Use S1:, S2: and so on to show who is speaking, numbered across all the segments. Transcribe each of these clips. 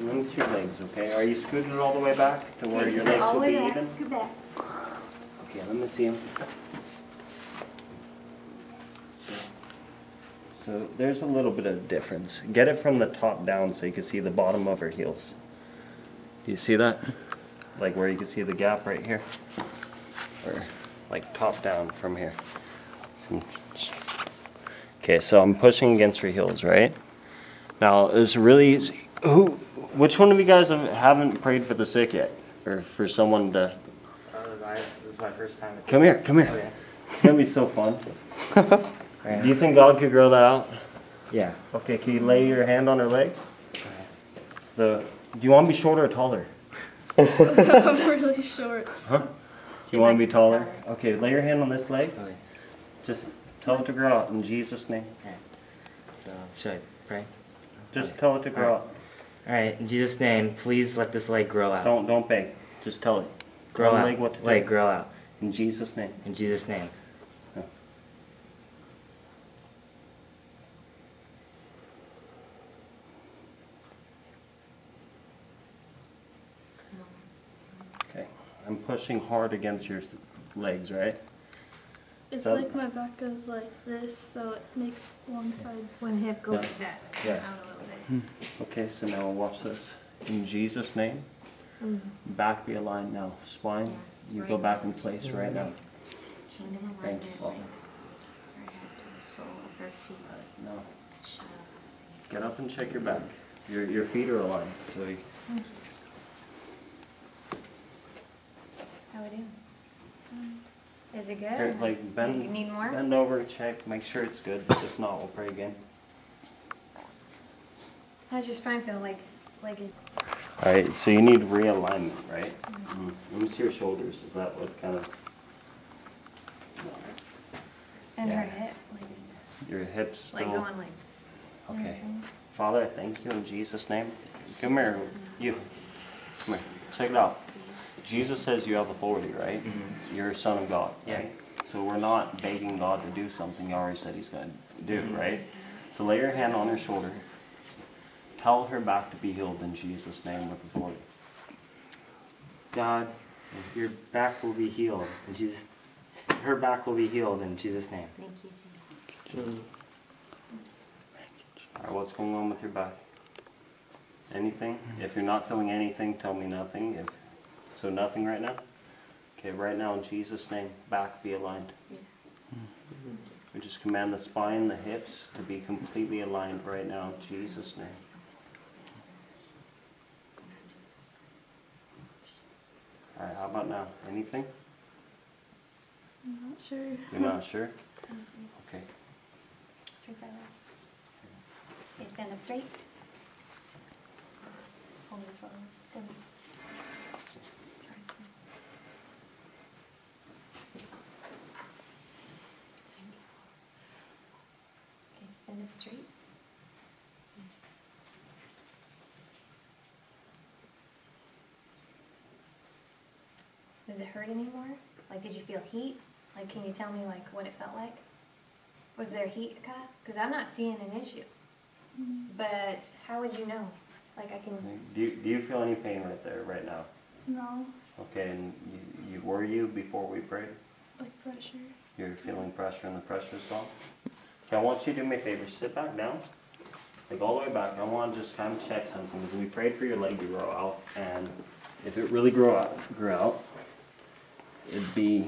S1: let me see your legs, okay? Are you scooted all the way back to where your legs will be even?
S2: Scoot back.
S1: Okay, let me see them. So there's a little bit of difference. Get it from the top down so you can see the bottom of her heels. Do you see that? Like where you can see the gap right here? Or like top down from here. Okay, so I'm pushing against her heels, right? Now, it's really easy. Which one of you guys haven't prayed for the sick yet? Or for someone to...
S3: This is my first time.
S1: Come here, come here.
S3: Okay.
S1: It's going to be so fun. Do you think God could grow that out?
S3: Yeah.
S1: Okay, can you lay your hand on her leg? Do you want to be shorter or taller?
S2: I'm really short.
S1: Huh? You want to be taller? Okay, lay your hand on this leg.
S3: Okay.
S1: Just tell it to grow out in Jesus' name.
S3: Okay. So, should I pray?
S1: Just tell it to grow out.
S3: Alright, in Jesus' name, please let this leg grow out.
S1: Don't beg. Just tell it.
S3: Grow
S1: tell
S3: out.
S1: the leg what to do.
S3: Leg grow out.
S1: In Jesus' name.
S3: In Jesus' name.
S1: Yeah. Okay, I'm pushing hard against your legs, right?
S2: It's
S1: So-
S2: like my back goes like this, so it makes one side.
S4: One hip go
S1: Yeah.
S4: like that,
S1: Yeah.
S4: out a little bit.
S1: Okay, so now watch this. In Jesus' name, back be aligned now. Spine,
S4: Yes,
S1: you
S4: right
S1: go
S4: now.
S1: back in place
S4: Jesus'
S1: right now.
S4: name. Kingdom
S1: Thank you,
S4: alignment,
S1: Father.
S4: like her head to the sole of her feet.
S1: Now,
S4: Shut up, see.
S1: get up and check your back. Your feet are aligned, so you,
S4: How we doing? Is it good?
S1: here,
S4: or
S1: like
S4: you
S1: bend,
S4: need more?
S1: bend over, check, make sure it's good. If not, we'll pray again.
S4: How's your spine feel? Like is
S1: All right, so you need realignment, right? Let me see your shoulders. Is that what kind of
S4: and
S1: Yeah.
S4: her hip, like it's
S1: your hips still?
S4: like going like. you know what
S1: Okay.
S4: I'm saying?
S1: Father, I thank you in Jesus' name. Come here, you. Come here. Check it out. Jesus says you have authority, right? You're a son of God, right? So we're not begging God to do something He already said He's going to do, right? So lay your hand on her shoulder. Tell her back to be healed in Jesus' name with authority.
S3: God, your back will be healed. In Jesus, her back will be healed in Jesus' name.
S4: Thank you, Jesus.
S1: All right, what's going on with your back? Anything? If you're not feeling anything, tell me nothing. So nothing right now? Okay, right now in Jesus' name, back be aligned.
S4: Yes.
S1: We just command the spine, the hips to be completely aligned right now in Jesus' name. All right, how about now? Anything?
S2: I'm not sure.
S1: You're not sure?
S4: Let me see.
S1: Okay.
S4: Turn sideways. Okay, stand up straight. Hold this for a moment. Sorry. Thank you. Okay, stand up straight. Does it hurt anymore? Like, did you feel heat? Like, can you tell me, like, what it felt like? Was there heat cut? Because I'm not seeing an issue. But how would you know? Like, I can...
S1: Do you feel any pain right there, right now?
S2: No,
S1: Okay, and were you before we prayed?
S2: like pressure.
S1: You're feeling pressure and the pressure's gone? Okay, I want you to do me a favor. Sit back down. Like all the way back. I want to just kind of check something. Because we prayed for your leg to grow out. And if it really grew out, it'd be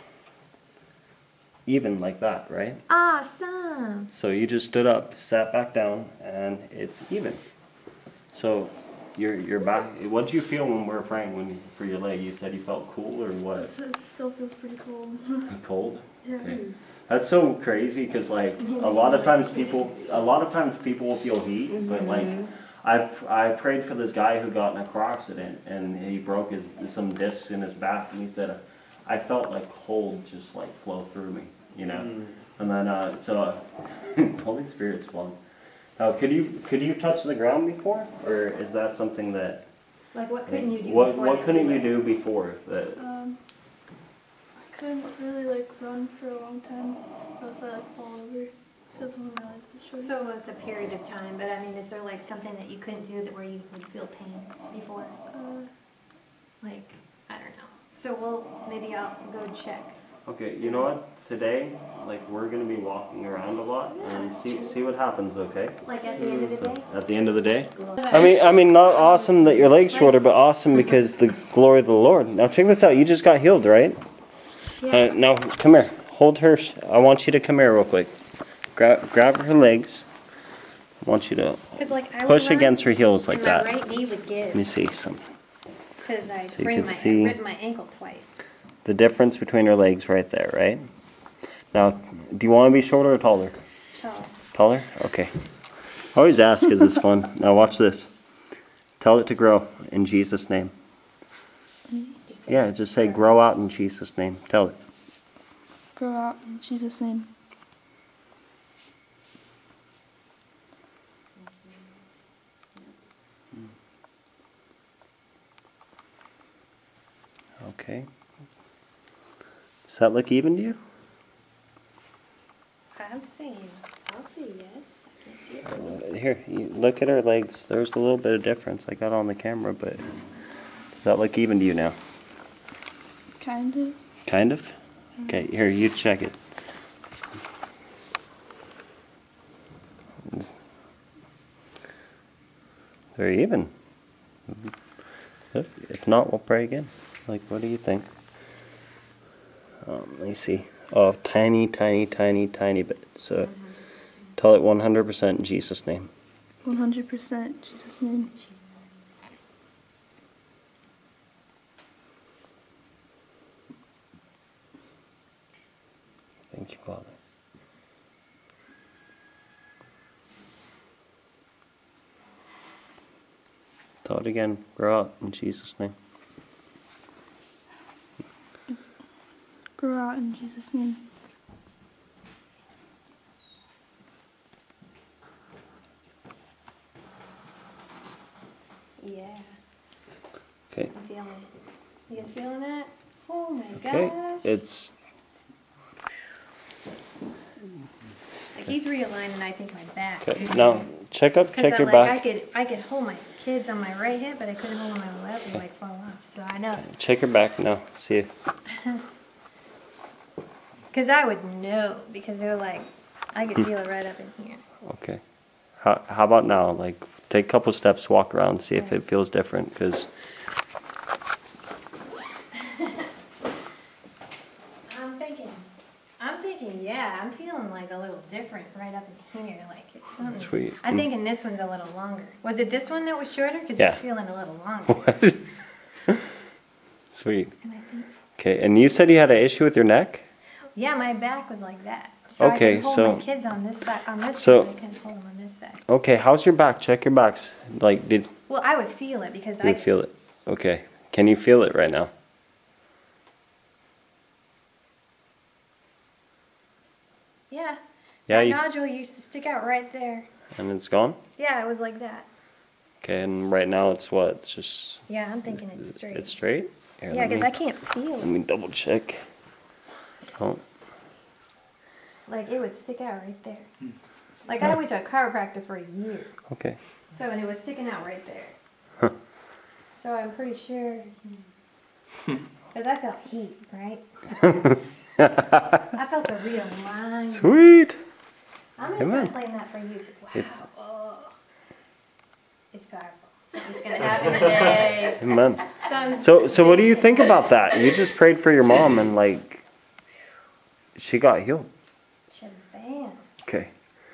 S1: even like that, right?
S4: Awesome!
S1: So you just stood up, sat back down, and it's even. So your back, what did you feel when we were praying for your leg? You said you felt cool or what?
S2: It still feels pretty cold.
S1: Cold?
S2: Yeah.
S1: Okay. That's so crazy because like a lot of times people will feel heat, but like I prayed for this guy who got in a car accident and he broke some discs in his back, and he said I felt like cold just like flow through me, you know. And then so Holy Spirit's fun. Now could you touch the ground before, or is that something that
S4: Like, what couldn't you do
S1: what
S4: before
S1: what
S4: that
S1: couldn't you
S4: went?
S1: do before that?
S2: I couldn't really like run for a long time, or else I like fall over. Because one of my legs is short.
S4: So it's a period of time, but I mean, is there like something that you couldn't do that where you would feel pain before? Like, I don't know. So maybe I'll go check.
S1: Okay, you know what? Today, like, we're gonna be walking around a lot and see what happens. Okay.
S4: Like at the end of the day?
S1: At the end of the day. I mean, not awesome that your leg's shorter, but awesome because the glory of the Lord. Now check this out. You just got healed, right?
S4: Yeah.
S1: Now come here. Hold her. I want you to come here real quick. Grab her legs. I want you to
S4: Like, I
S1: push against her heels like that.
S4: My right knee would give.
S1: Let me see some.
S4: Because I
S1: So you
S4: ripped my ankle twice.
S1: The difference between her legs right there, right? Now, do you want to be shorter or taller?
S4: Tall.
S1: Taller? Okay. I always ask because it's fun. Now watch this. Tell it to grow in Jesus' name. Yeah, just say grow out in Jesus' name. Tell it.
S2: Grow out in Jesus' name.
S1: Okay. Does that look even to you?
S4: I'm saying, I'll say yes. I can see it.
S1: Here, you look at her legs. There's a little bit of difference. I got on the camera, but does that look even to you now?
S2: Kind of.
S1: Kind of? Okay, here, you check it. They're even. If not, we'll pray again. Like, what do you think? Let me see. Oh, tiny, tiny, tiny, tiny bit. So, tell it 100% in Jesus' name.
S2: 100% Jesus' name.
S1: Thank you, Father. Tell it again. Grow up in Jesus' name.
S2: Grow out in Jesus' name.
S4: Yeah.
S1: Okay.
S4: I'm feeling it. You guys feeling that? Oh my
S1: Okay.
S4: gosh.
S1: It's
S4: Like he's realigning, I think, my back.
S1: okay.
S4: too.
S1: Now check your
S4: like,
S1: back.
S4: I could hold my kids on my right hip, but I couldn't hold them on my left and like fall off. So I know.
S1: Check your back now. See if
S4: Because I would know, because they're like, I could feel it right up in here.
S1: okay. How about now? Like take a couple steps, walk around, see if it feels different. Because
S4: I'm thinking, yeah, I'm feeling like a little different right up in here. Like it's something.
S1: Sweet.
S4: I think in this one's a little longer. Was it this one that was shorter? Because
S1: Yeah.
S4: it's feeling a little longer.
S1: Sweet.
S4: And I think,
S1: Okay. And you said you had an issue with your neck.
S4: yeah, my back was like that. So I
S1: Okay,
S4: could hold
S1: so-
S4: my kids on this side, side, I couldn't hold them on this side.
S1: Okay. How's your back? Check your backs. Like did
S4: Well, I would feel it because
S1: you feel it? Okay. Can you feel it right now?
S4: yeah.
S1: Yeah.
S4: That
S1: You,
S4: nodule used to stick out right there.
S1: and it's gone.
S4: Yeah, it was like that.
S1: Okay. And right now it's what? It's just.
S4: Yeah, I'm thinking it's straight.
S1: It's straight. Here,
S4: Yeah,
S1: let
S4: because
S1: me-
S4: I can't feel
S1: Let
S4: it.
S1: me double check. Oh.
S4: Like it would stick out right there. Like I went to a chiropractor for a year.
S1: Okay.
S4: So, and it was sticking out right there.
S1: Huh.
S4: So I'm pretty sure, because I felt heat, right? I felt the real line.
S1: Sweet.
S4: I'm going to
S1: Amen.
S4: start playing that for you too. Wow.
S1: It's-
S4: It's powerful. Something's going to happen today.
S1: Amen. So what do you think about that? You just prayed for your mom and like she got healed.
S4: Shabam.
S1: Okay.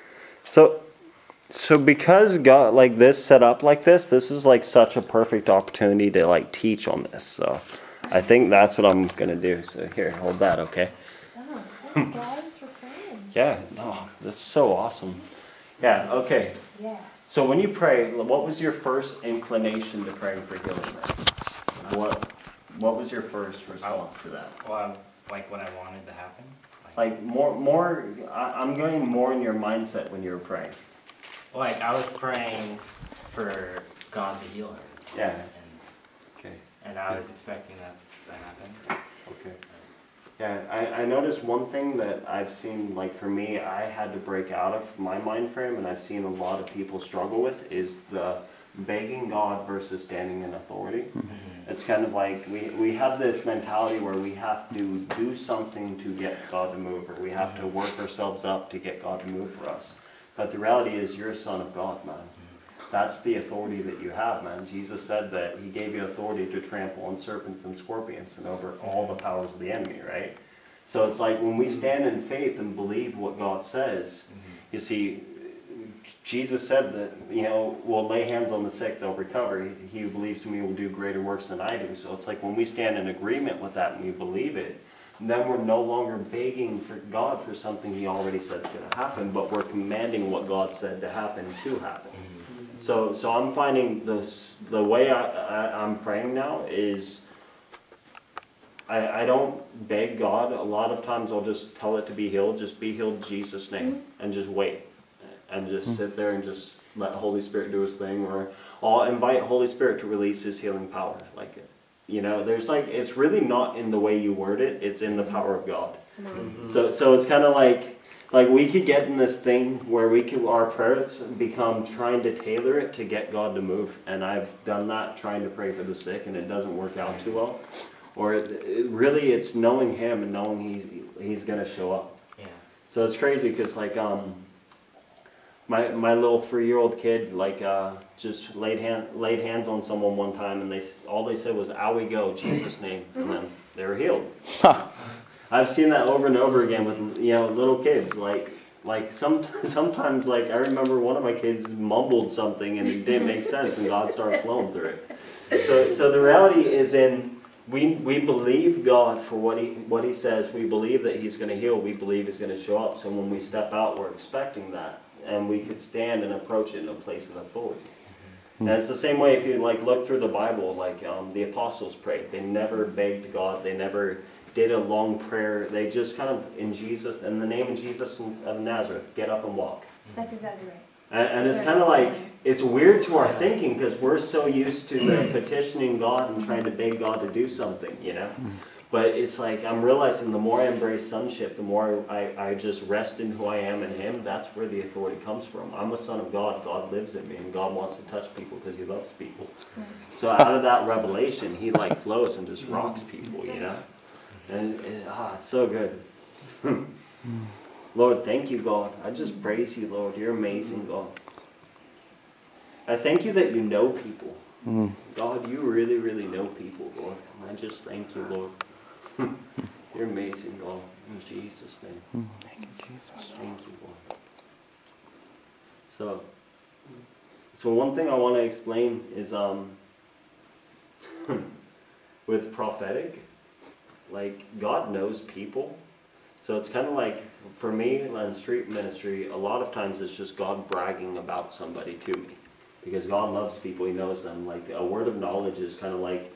S1: So because God like this set up like this is like such a perfect opportunity to like teach on this. So I think that's what I'm gonna do. So here, hold that, okay?
S4: Oh, thanks guys for praying.
S1: Yeah. Oh, that's so awesome. Yeah. Okay.
S4: Yeah.
S1: So when you pray, what was your first inclination to praying for healing? Then? What was your first response to that?
S3: Well, like what I wanted to happen.
S1: Like more. I'm going more in your mindset when you were praying.
S3: Like I was praying for God to heal her.
S1: Yeah.
S3: And,
S1: Okay.
S3: and I was expecting that to happen.
S1: Okay. Yeah, I noticed one thing that I've seen, like for me, I had to break out of my mind frame, and I've seen a lot of people struggle with, is the begging God versus standing in authority. It's kind of like we have this mentality where we have to do something to get God to move, or we have to work ourselves up to get God to move for us. But the reality is you're a son of God, man. That's the authority that you have, man. Jesus said that he gave you authority to trample on serpents and scorpions and over all the powers of the enemy, right? So it's like when we stand in faith and believe what God says, you see, Jesus said that, you know, we'll lay hands on the sick, they'll recover. He who believes in me will do greater works than I do. So it's like when we stand in agreement with that and we believe it, then we're no longer begging for God for something he already said is going to happen, but we're commanding what God said to happen. So I'm finding the way I'm praying now is I don't beg God. A lot of times I'll just tell it to be healed. Just be healed in Jesus' name, and just wait. And just sit there and just let Holy Spirit do his thing. Or I'll invite Holy Spirit to release his healing power. Like, you know, there's like, it's really not in the way you word it. It's in the power of God. So it's kind of like we could get in this thing where our prayers become trying to tailor it to get God to move. And I've done that trying to pray for the sick, and it doesn't work out too well. Or really it's knowing him and knowing he's going to show up.
S3: Yeah.
S1: So it's crazy because like my little 3-year-old kid like just laid hands on someone one time, and all they said was "Owie go, Jesus name," and then they were healed. I've seen that over and over again with little kids. Like sometimes like I remember one of my kids mumbled something and it didn't make sense, and God started flowing through it. So the reality is we believe God for what he says. We believe that he's going to heal. We believe he's going to show up. So when we step out, we're expecting that, and we could stand and approach it in a place of authority. And it's the same way if you like look through the Bible, like the apostles prayed. They never begged God. They never did a long prayer. They just kind of in the name of Jesus of Nazareth, get up and walk.
S4: That's exactly right.
S1: And it's kind of like, it's weird to our thinking because we're so used to petitioning God and trying to beg God to do something, you know. But it's like I'm realizing the more I embrace sonship, the more I just rest in who I am in him. That's where the authority comes from. I'm a son of God. God lives in me, and God wants to touch people because he loves people. So out of that revelation, he like flows and just rocks people, you know. And it's so good. Lord, thank you, God. I just praise you, Lord. You're amazing, God. I thank you that you know people. God, you really, really know people, Lord. And I just thank you, Lord. You're amazing, God. In Jesus' name.
S5: Thank you, Jesus.
S1: Thank you, Lord. So one thing I want to explain is with prophetic, like God knows people. So it's kind of like, for me, in street ministry, a lot of times it's just God bragging about somebody to me. Because God loves people, he knows them. Like a word of knowledge is kind of like,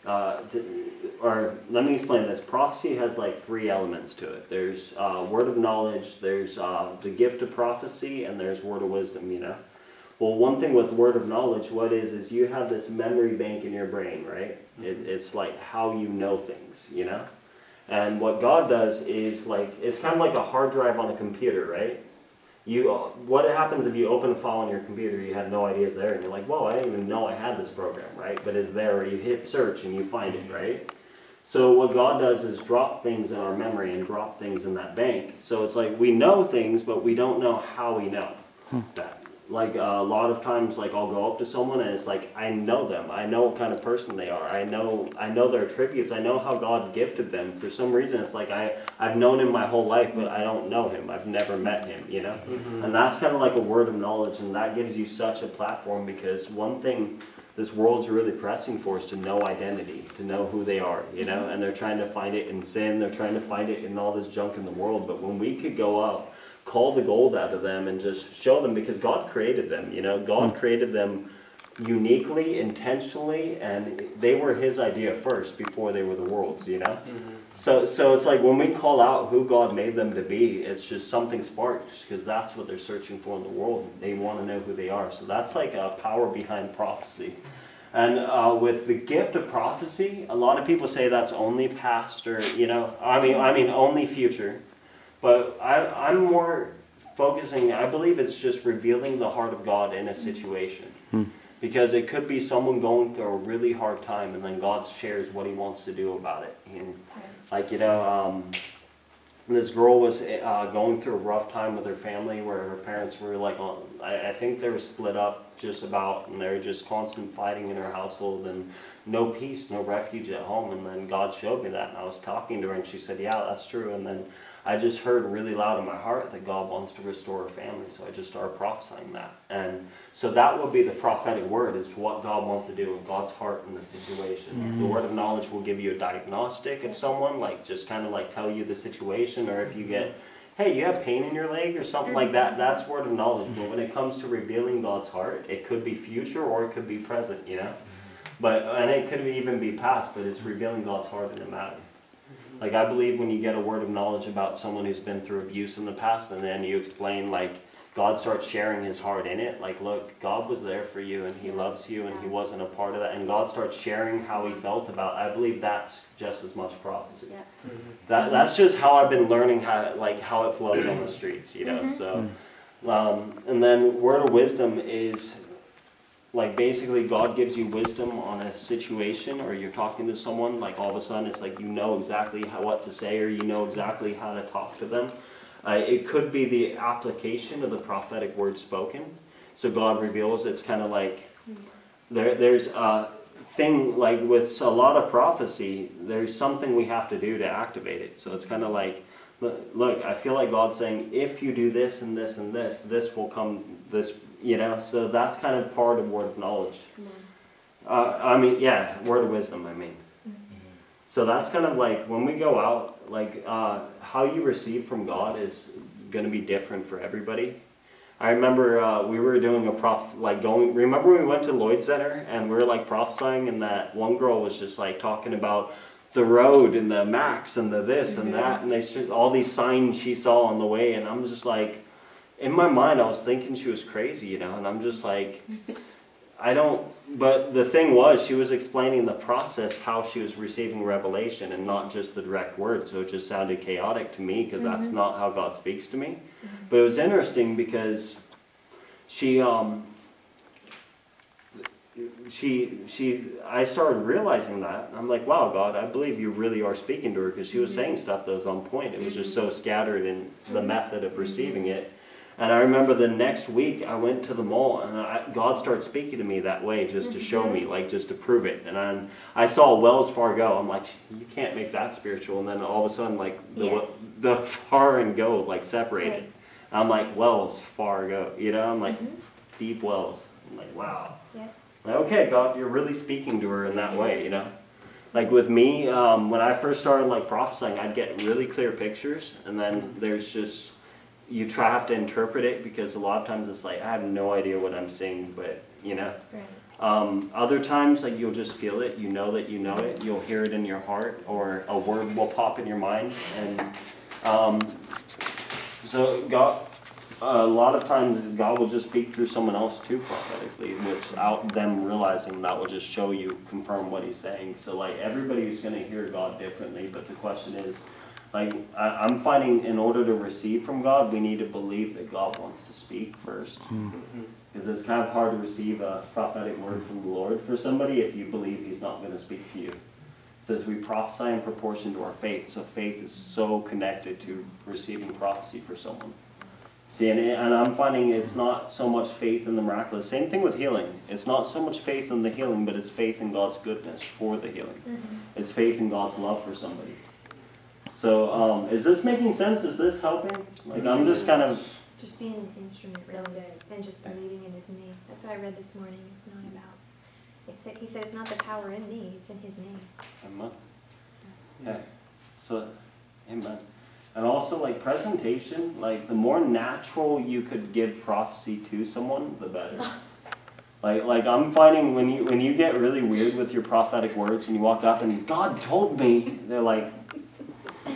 S1: or let me explain this. Prophecy has like 3 elements to it. There's word of knowledge, there's the gift of prophecy, and there's word of wisdom, you know. Well, one thing with word of knowledge, what is you have this memory bank in your brain, right? It's like how you know things, you know. And what God does is like, it's kind of like a hard drive on a computer, right? What happens if you open a file on your computer you had no idea it's there, and you're like, whoa, I didn't even know I had this program, right? But it's there, or you hit search and you find it, right? So what God does is drop things in our memory and drop things in that bank. So it's like we know things, but we don't know how we know that. Like a lot of times, like I'll go up to someone and it's like, I know them. I know what kind of person they are. I know their attributes. I know how God gifted them. For some reason, it's like I've known him my whole life, but I don't know him. I've never met him, you know? And that's kind of like a word of knowledge, and that gives you such a platform, because one thing this world's really pressing for is to know identity, to know who they are, you know? And they're trying to find it in sin. They're trying to find it in all this junk in the world. But when we could go up, call the gold out of them and just show them, because God created them, you know. God created them uniquely, intentionally, and they were his idea first before they were the world's, you know. So it's like when we call out who God made them to be, it's just something sparks, because that's what they're searching for in the world. They want to know who they are. So that's like a power behind prophecy. And with the gift of prophecy, a lot of people say that's only past, or I mean only future. But I'm more focusing. I believe it's just revealing the heart of God in a situation, because it could be someone going through a really hard time, and then God shares what He wants to do about it. And like this girl was going through a rough time with her family, where her parents were like, I think they were split up just about, and they were just constant fighting in her household, and no peace, no refuge at home. And then God showed me that, and I was talking to her, and she said, yeah, that's true. And then I just heard really loud in my heart that God wants to restore her family, so I just started prophesying that. And so that will be the prophetic word, is what God wants to do in God's heart in the situation. The word of knowledge will give you a diagnostic of someone, like just kind of like tell you the situation, or if you get, hey, you have pain in your leg or something like that, that's word of knowledge. But when it comes to revealing God's heart, it could be future or it could be present, and it could even be past, but it's revealing God's heart in a matter. Like, I believe when you get a word of knowledge about someone who's been through abuse in the past, and then you explain, like, God starts sharing His heart in it. Like, look, God was there for you, and He loves you, and He wasn't a part of that. And God starts sharing how He felt about it. I believe that's just as much prophecy. That's just how I've been learning how it flows on the streets, So, and then word of wisdom is, like, basically God gives you wisdom on a situation, or you're talking to someone, like all of a sudden it's like you know exactly what to say, or you know exactly how to talk to them. It could be the application of the prophetic word spoken. So God reveals, it's kind of like there's a thing, like with a lot of prophecy, there's something we have to do to activate it. So it's kind of like, look, I feel like God's saying, if you do this and this and this, this will come, this, so that's kind of part of word of knowledge. Word of wisdom, So that's kind of like, when we go out, like, how you receive from God is going to be different for everybody. I remember we were doing remember when we went to Lloyd Center, and we were like prophesying, and that one girl was just like talking about the road and the max and the this and that, and all these signs she saw on the way, and I'm just like, in my mind I was thinking she was crazy, and I'm just like, but the thing was, she was explaining the process, how she was receiving revelation, and not just the direct word, so it just sounded chaotic to me, because that's not how God speaks to me. But it was interesting, because I started realizing that. I'm like, wow, God, I believe you really are speaking to her, because she was saying stuff that was on point. It was just so scattered in the method of receiving it. And I remember the next week I went to the mall, and God started speaking to me that way, just to show me, like, just to prove it. And I saw Wells Fargo. I'm like, you can't make that spiritual. And then all of a sudden, like, the far and go, like, separated. Right. I'm like, Wells Fargo, I'm like, deep wells. I'm like, wow. Yep. Like, okay, God, you're really speaking to her in that way, Like with me, when I first started, like, prophesying, I'd get really clear pictures, and then there's just, you have to interpret it, because a lot of times it's like, I have no idea what I'm seeing, but, Right. Other times, like, you'll just feel it, you know that you know it, you'll hear it in your heart, or a word will pop in your mind, and so God, a lot of times God will just speak through someone else too prophetically, without them realizing. That will just show you, confirm what He's saying. So, like, everybody's going to hear God differently, but the question is, like, I'm finding, in order to receive from God, we need to believe that God wants to speak first. Because it's kind of hard to receive a prophetic word from the Lord for somebody if you believe He's not going to speak to you. It says we prophesy in proportion to our faith, so faith is so connected to receiving prophecy for someone. See, and I'm finding it's not so much faith in the miraculous. Same thing with healing. It's not so much faith in the healing, but it's faith in God's goodness for the healing. It's faith in God's love for somebody. So, is this making sense? Is this helping? Like, I'm just kind of...
S4: Just being an instrument, really, and just believing in His name. That's what I read this morning. It's not about... He said it's not the power in me, it's in His name.
S1: Amen. Yeah. So, amen. And also, like, presentation, like, the more natural you could give prophecy to someone, the better. Like I'm finding when you get really weird with your prophetic words, and you walk up and, God told me, they're like,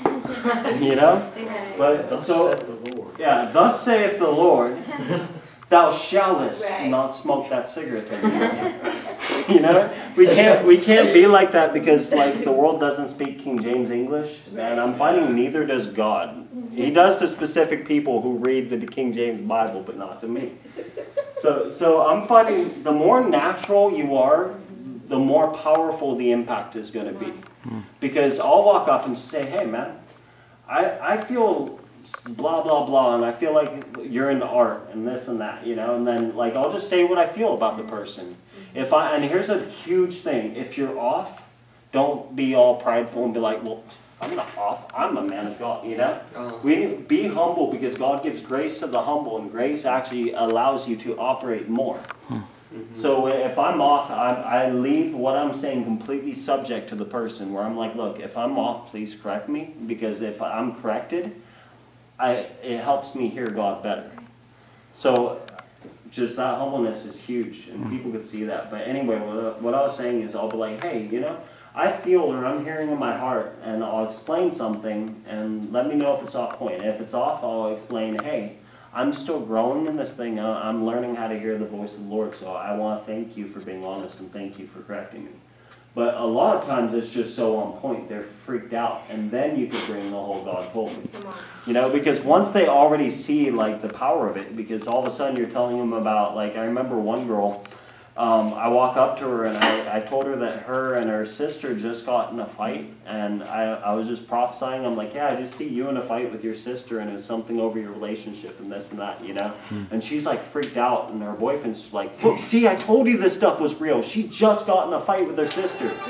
S1: But
S5: thus saith the Lord.
S1: Yeah, thus saith the Lord. thou shallest
S5: Right.
S1: not smoke that cigarette anymore. You know, we can't be like that, because like the world doesn't speak King James English, and I'm finding neither does God. He does to specific people who read the King James Bible, but not to me. So I'm finding the more natural you are, the more powerful the impact is going to be. Because I'll walk up and say, hey man, I feel blah blah blah, and I feel like you're into art and this and that, you know, and then like I'll just say what I feel about the person. And here's a huge thing, if you're off, don't be all prideful and be like, well, I'm not off, I'm a man of God, you know? We be humble, because God gives grace to the humble, and grace actually allows you to operate more. So if I'm off, I leave what I'm saying completely subject to the person, where I'm like, look, if I'm off, please correct me, because if I'm corrected, it helps me hear God better. So just that humbleness is huge, and people could see that. But anyway, what I was saying is, I'll be like, hey, you know, I feel, or I'm hearing in my heart, and I'll explain something, and let me know if it's off point. If it's off, I'll explain, hey, I'm still growing in this thing. I'm learning how to hear the voice of the Lord, so I want to thank you for being honest, and thank you for correcting me. But a lot of times it's just so on point, they're freaked out, and then you could bring the whole God told me. You know, because once they already see like the power of it, because all of a sudden you're telling them about, like, I remember one girl, I walk up to her and I told her that her and her sister just got in a fight, and I was just prophesying. I'm like, yeah, I just see you in a fight with your sister, and it's something over your relationship and this and that, you know? And she's like freaked out, and her boyfriend's like, look, see, I told you this stuff was real. She just got in a fight with her sister. I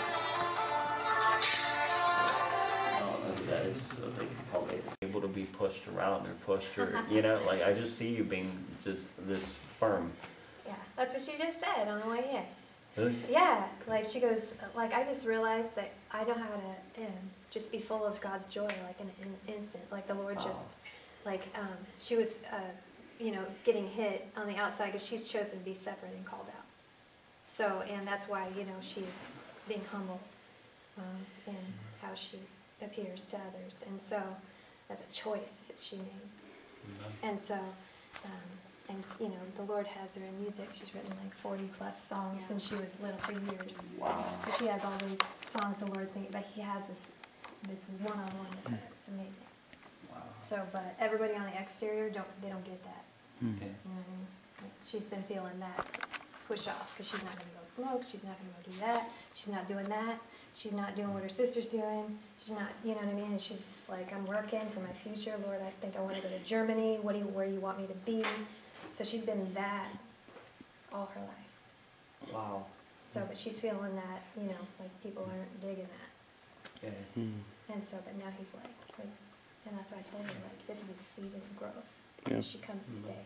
S1: don't know who that is, so they could probably be able to be pushed around or pushed, or, you know, like, I just see you being just this firm.
S4: Yeah, that's what she just said on the way here.
S1: Really?
S4: Yeah, like she goes, like I just realized that I know how to just be full of God's joy, like in an instant. Like the Lord just, like she was, you know, getting hit on the outside because she's chosen to be separate and called out. So, and that's why, you know, she's being humble in how she appears to others. And so that's a choice that she made. And so, and, you know, the Lord has her in music. She's written like 40 plus songs since she was little, for years.
S1: Wow.
S4: So she has all these songs the Lord's made, but he has this one-on-one with her. It's amazing.
S1: Wow.
S4: So, but everybody on the exterior, they don't get that.
S1: Okay.
S4: You know what I mean? Like, she's been feeling that push off, because she's not going to go smoke, she's not going to go do that, she's not doing that, she's not doing what her sister's doing, she's not, you know what I mean? And she's just like, I'm working for my future, Lord, I think I want to go to Germany, where do you want me to be? So she's been that all her life.
S1: Wow.
S4: So, but she's feeling that, you know, like people aren't digging that.
S1: Yeah.
S4: And so, but now he's like, and that's why I told her, like, this is a season of growth.
S6: Yeah.
S4: So she comes today.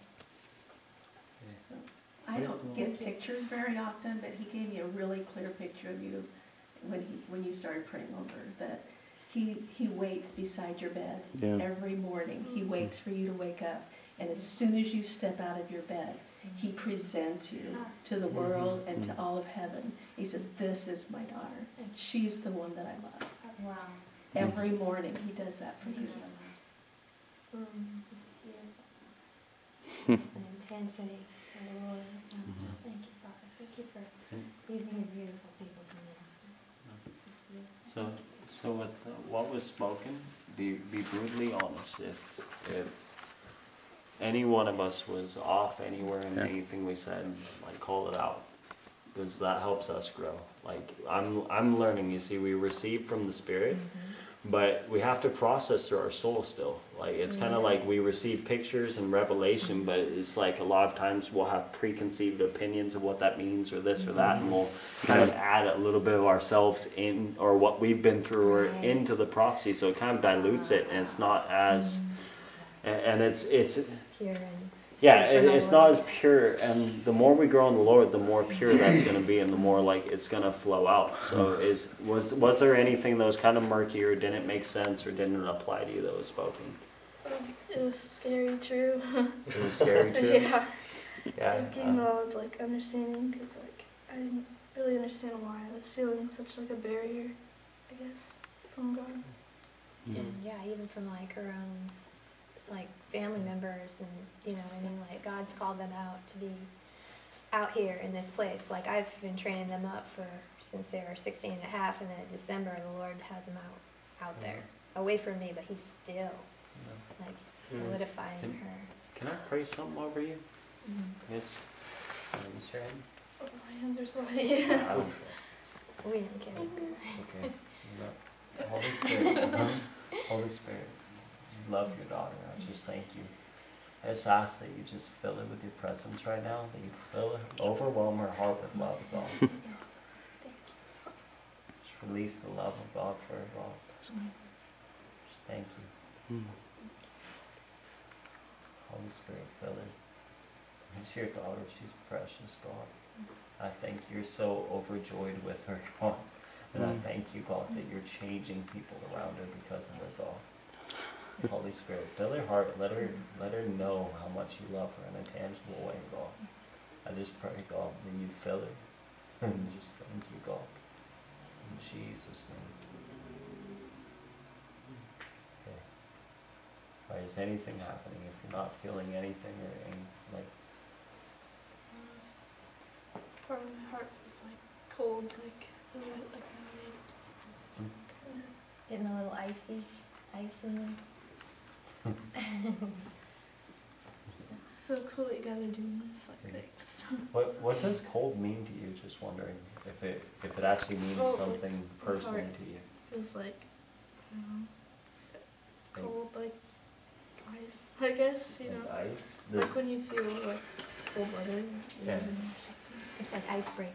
S4: So,
S5: I don't get pictures very often, but he gave me a really clear picture of you when you started praying over, that he waits beside your bed every morning. He waits for you to wake up, and as soon as you step out of your bed, he presents you to the world and to all of heaven. He says, this is my daughter, and she's the one that I love.
S4: wow.
S5: Every morning he does that for you.
S4: This is beautiful. An intensity for the Lord. Just thank you, Father. Thank you for using your beautiful people to minister. This is beautiful.
S1: So with what was spoken, be brutally honest. If any one of us was off anywhere in anything we said, like, call it out, because that helps us grow. Like, I'm learning. You see, we receive from the Spirit, but we have to process through our soul still. Like, it's kind of like we receive pictures and revelation, but it's like a lot of times we'll have preconceived opinions of what that means, or this or that, and we'll kind of add a little bit of ourselves in, or what we've been through, or into the prophecy, so it kind of dilutes it, and it's not as, and it's
S4: Pure and
S1: it's not as pure, and the more we grow in the Lord, the more pure that's going to be, and the more like it's going to flow out. So was there anything that was kind of murky, or didn't make sense, or didn't apply to you that was spoken?
S2: It was scary, true.
S1: It was scary too?
S2: Yeah.
S1: Yeah.
S2: Like, getting all of, like, understanding, because, like, I didn't really understand why I was feeling such, like, a barrier, I guess, from God.
S4: And yeah, even from like her own like family members, and you know what I mean, like God's called them out to be out here in this place. Like I've been training them up since they were 16 and a half, and then in December the Lord has them out there, away from me, but He's still like solidifying her.
S1: Can I pray something over you? Yes.
S2: Oh, my hands are sweaty.
S4: We didn't care.
S1: Okay. Holy Spirit, Holy Spirit, love your daughter. I just thank you. I just ask that you just fill her with your presence right now, that you fill her, overwhelm her heart with love, God. Just release the love of God for her, God. Just thank you. Holy Spirit, fill her. It's your daughter, she's precious, God. I thank you, you're so overjoyed with her, God. And I thank you, God, that you're changing people around her because of her, God. Holy Spirit, fill her heart. Let her know how much you love her in a tangible way, God. I just pray, God, that you fill her. And just thank you, God. In Jesus' name. Okay. All right, is anything happening? If you're not feeling anything or any, like...
S2: Part of my heart was like cold, like a little bit like that.
S4: Getting a little ice in there.
S2: So cool that you guys are doing this, like thanks.
S1: What does cold mean to you? Just wondering if it actually means something personally to you.
S2: Feels like, I don't know, cold, like ice, I guess, you know.
S1: Like ice?
S2: Like when you feel like cold weather.
S1: Yeah.
S4: It's like icebreaker.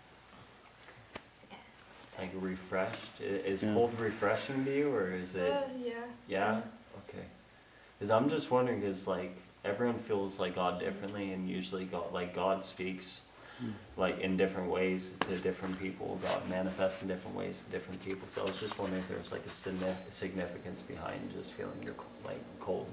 S1: Like refreshed? Is cold refreshing to you, or is it?
S2: Yeah.
S1: Yeah? Okay. Because I'm just wondering, because like everyone feels like God differently, and usually God speaks like in different ways to different people. God manifests in different ways to different people. So I was just wondering if there was like a significance behind just feeling you're like cold.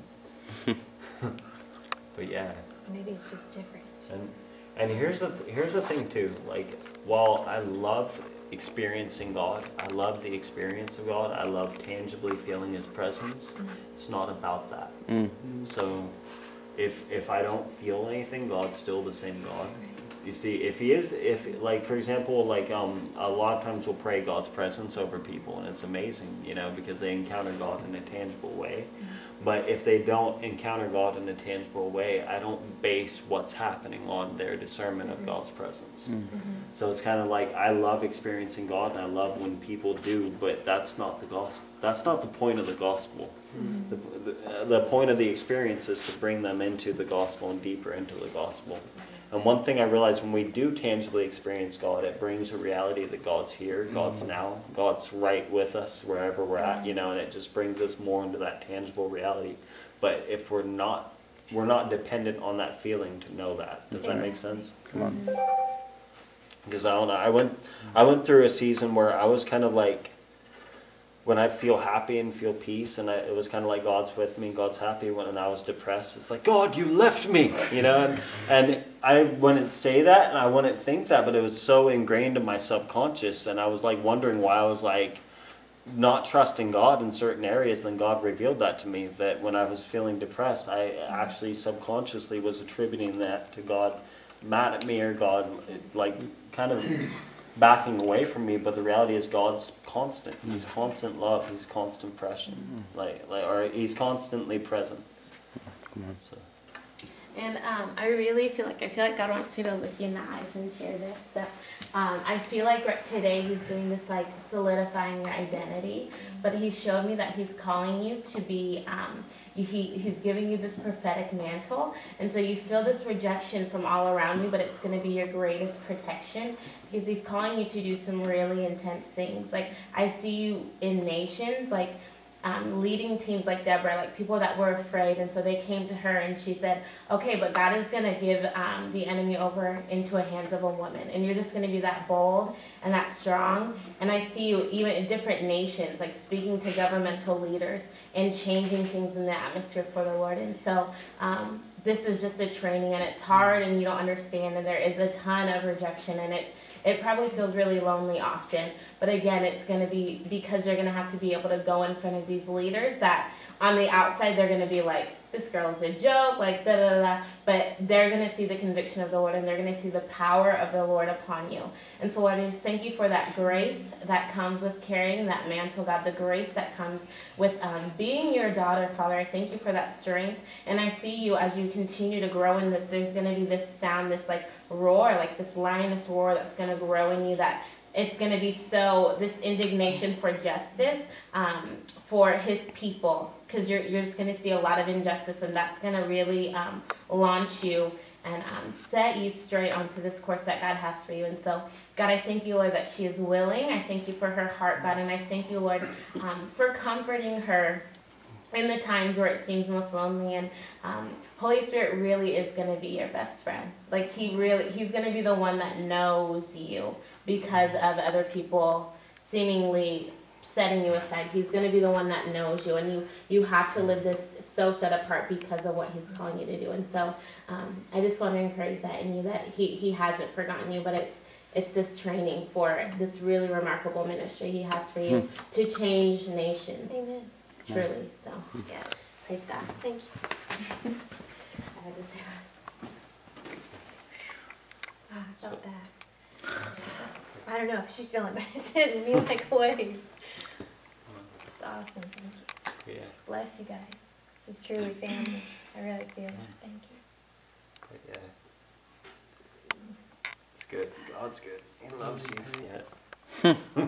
S1: But yeah.
S4: Maybe it's just different. It's just
S1: And here's the thing too. Like, while I love experiencing God, I love the experience of God, I love tangibly feeling His presence, it's not about that. So if I don't feel anything, God's still the same God. You see, if like, for example, like a lot of times we'll pray God's presence over people, and it's amazing, you know, because they encounter God in a tangible way. But if they don't encounter God in a tangible way, I don't base what's happening on their discernment of God's presence. So it's kind of like, I love experiencing God, and I love when people do, but that's not the gospel. That's not the point of the gospel. The point of the experience is to bring them into the gospel and deeper into the gospel. And one thing I realized, when we do tangibly experience God, it brings a reality that God's here, God's now, God's right with us wherever we're at, you know, and it just brings us more into that tangible reality. But if we're not dependent on that feeling to know that. Does that make sense?
S3: Come on.
S1: Because I don't know, I went through a season where I was kind of like, when I feel happy and feel peace, and it was kind of like God's with me, God's happy. When I was depressed, it's like, God, you left me, you know. And I wouldn't say that, and I wouldn't think that, but it was so ingrained in my subconscious, and I was like wondering why I was like not trusting God in certain areas. Then God revealed that to me, that when I was feeling depressed, I actually subconsciously was attributing that to God mad at me, or God like kind of backing away from me. But the reality is, God's constant. He's constant love. He's constant presence. Or He's constantly present. So.
S6: And I really feel like God wants you to look you in the eyes and share this. So I feel like today He's doing this, like solidifying your identity. But He showed me that He's calling you to be, He's giving you this prophetic mantle. And so you feel this rejection from all around you, but it's going to be your greatest protection, because He's calling you to do some really intense things. Like, I see you in nations, like leading teams like Deborah, like people that were afraid, and so they came to her and she said, okay, but God is going to give the enemy over into the hands of a woman, and you're just going to be that bold and that strong. And I see you even in different nations, like speaking to governmental leaders and changing things in the atmosphere for the Lord. And so this is just a training, and it's hard and you don't understand, and there is a ton of rejection, and it probably feels really lonely often. But again, it's going to be because you're going to have to be able to go in front of these leaders that on the outside they're going to be like, this girl is a joke, like da da da da. But they're gonna see the conviction of the Lord, and they're gonna see the power of the Lord upon you. And so Lord, I just thank you for that grace that comes with carrying that mantle, God, the grace that comes with being your daughter, Father. I thank you for that strength. And I see you as you continue to grow in this, there's gonna be this sound, this like roar, like this lioness roar that's gonna grow in you, that it's going to be so, this indignation for justice for his people, because you're just going to see a lot of injustice, and that's going to really launch you and set you straight onto this course that God has for you. And so, God, I thank you, Lord, that she is willing. I thank you for her heart, God, and I thank you, Lord, for comforting her in the times where it seems most lonely. And Holy Spirit really is going to be your best friend. Like, he's going to be the one that knows you because of other people seemingly setting you aside. He's going to be the one that knows you, and you have to live this so set apart because of what he's calling you to do. And so I just want to encourage that in you, that he hasn't forgotten you, but it's this training for this really remarkable ministry he has for you to change nations.
S4: Amen.
S6: Truly. So,
S4: Yeah.
S6: praise God.
S4: Thank you.
S6: I had to say that.
S4: I felt that. I don't know if she's feeling, but it's hitting me like waves. It's awesome. Thank you.
S3: Yeah.
S4: Bless you guys. This is truly family. I really feel it. Thank you.
S3: But yeah. It's good. God's good. He loves you. Yeah.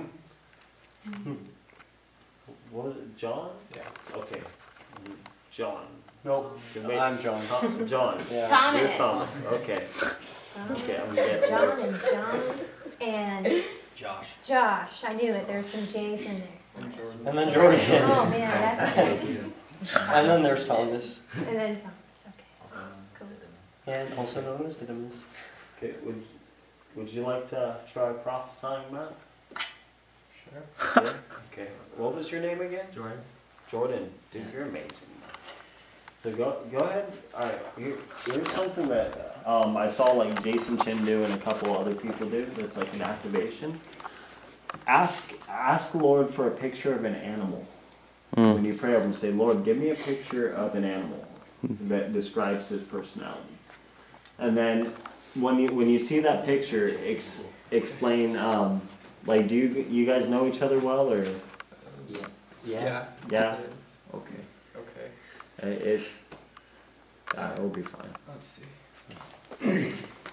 S1: What was it, John?
S3: Yeah.
S1: Okay. John.
S7: Nope. I'm John.
S1: John.
S7: Yeah.
S6: Thomas.
S1: You're Thomas. Okay. Okay, I'm getting
S4: John
S1: worse.
S4: and John and
S7: Josh.
S4: Josh. I knew it. There's some J's in there.
S7: And then Jordan.
S4: Oh man, that's crazy.
S7: And then there's Thomas.
S4: And then Thomas. Okay. Cool.
S7: And also known as Didymus.
S1: Okay, would you like to try prophesying, Matt?
S7: Sure.
S1: Yeah? Okay. What was your name again?
S3: Jordan.
S1: Jordan. Dude, you're amazing. So go ahead. All right. Here's something that I saw like Jason Chin do and a couple other people do. That's like an activation. Ask the Lord for a picture of an animal. When you pray over and say, Lord, give me a picture of an animal that describes his personality. And then when you see that picture, explain. Like, do you guys know each other well, or?
S3: Yeah.
S1: Yeah. Okay.
S8: Okay.
S1: It'll be fine.
S8: Let's see.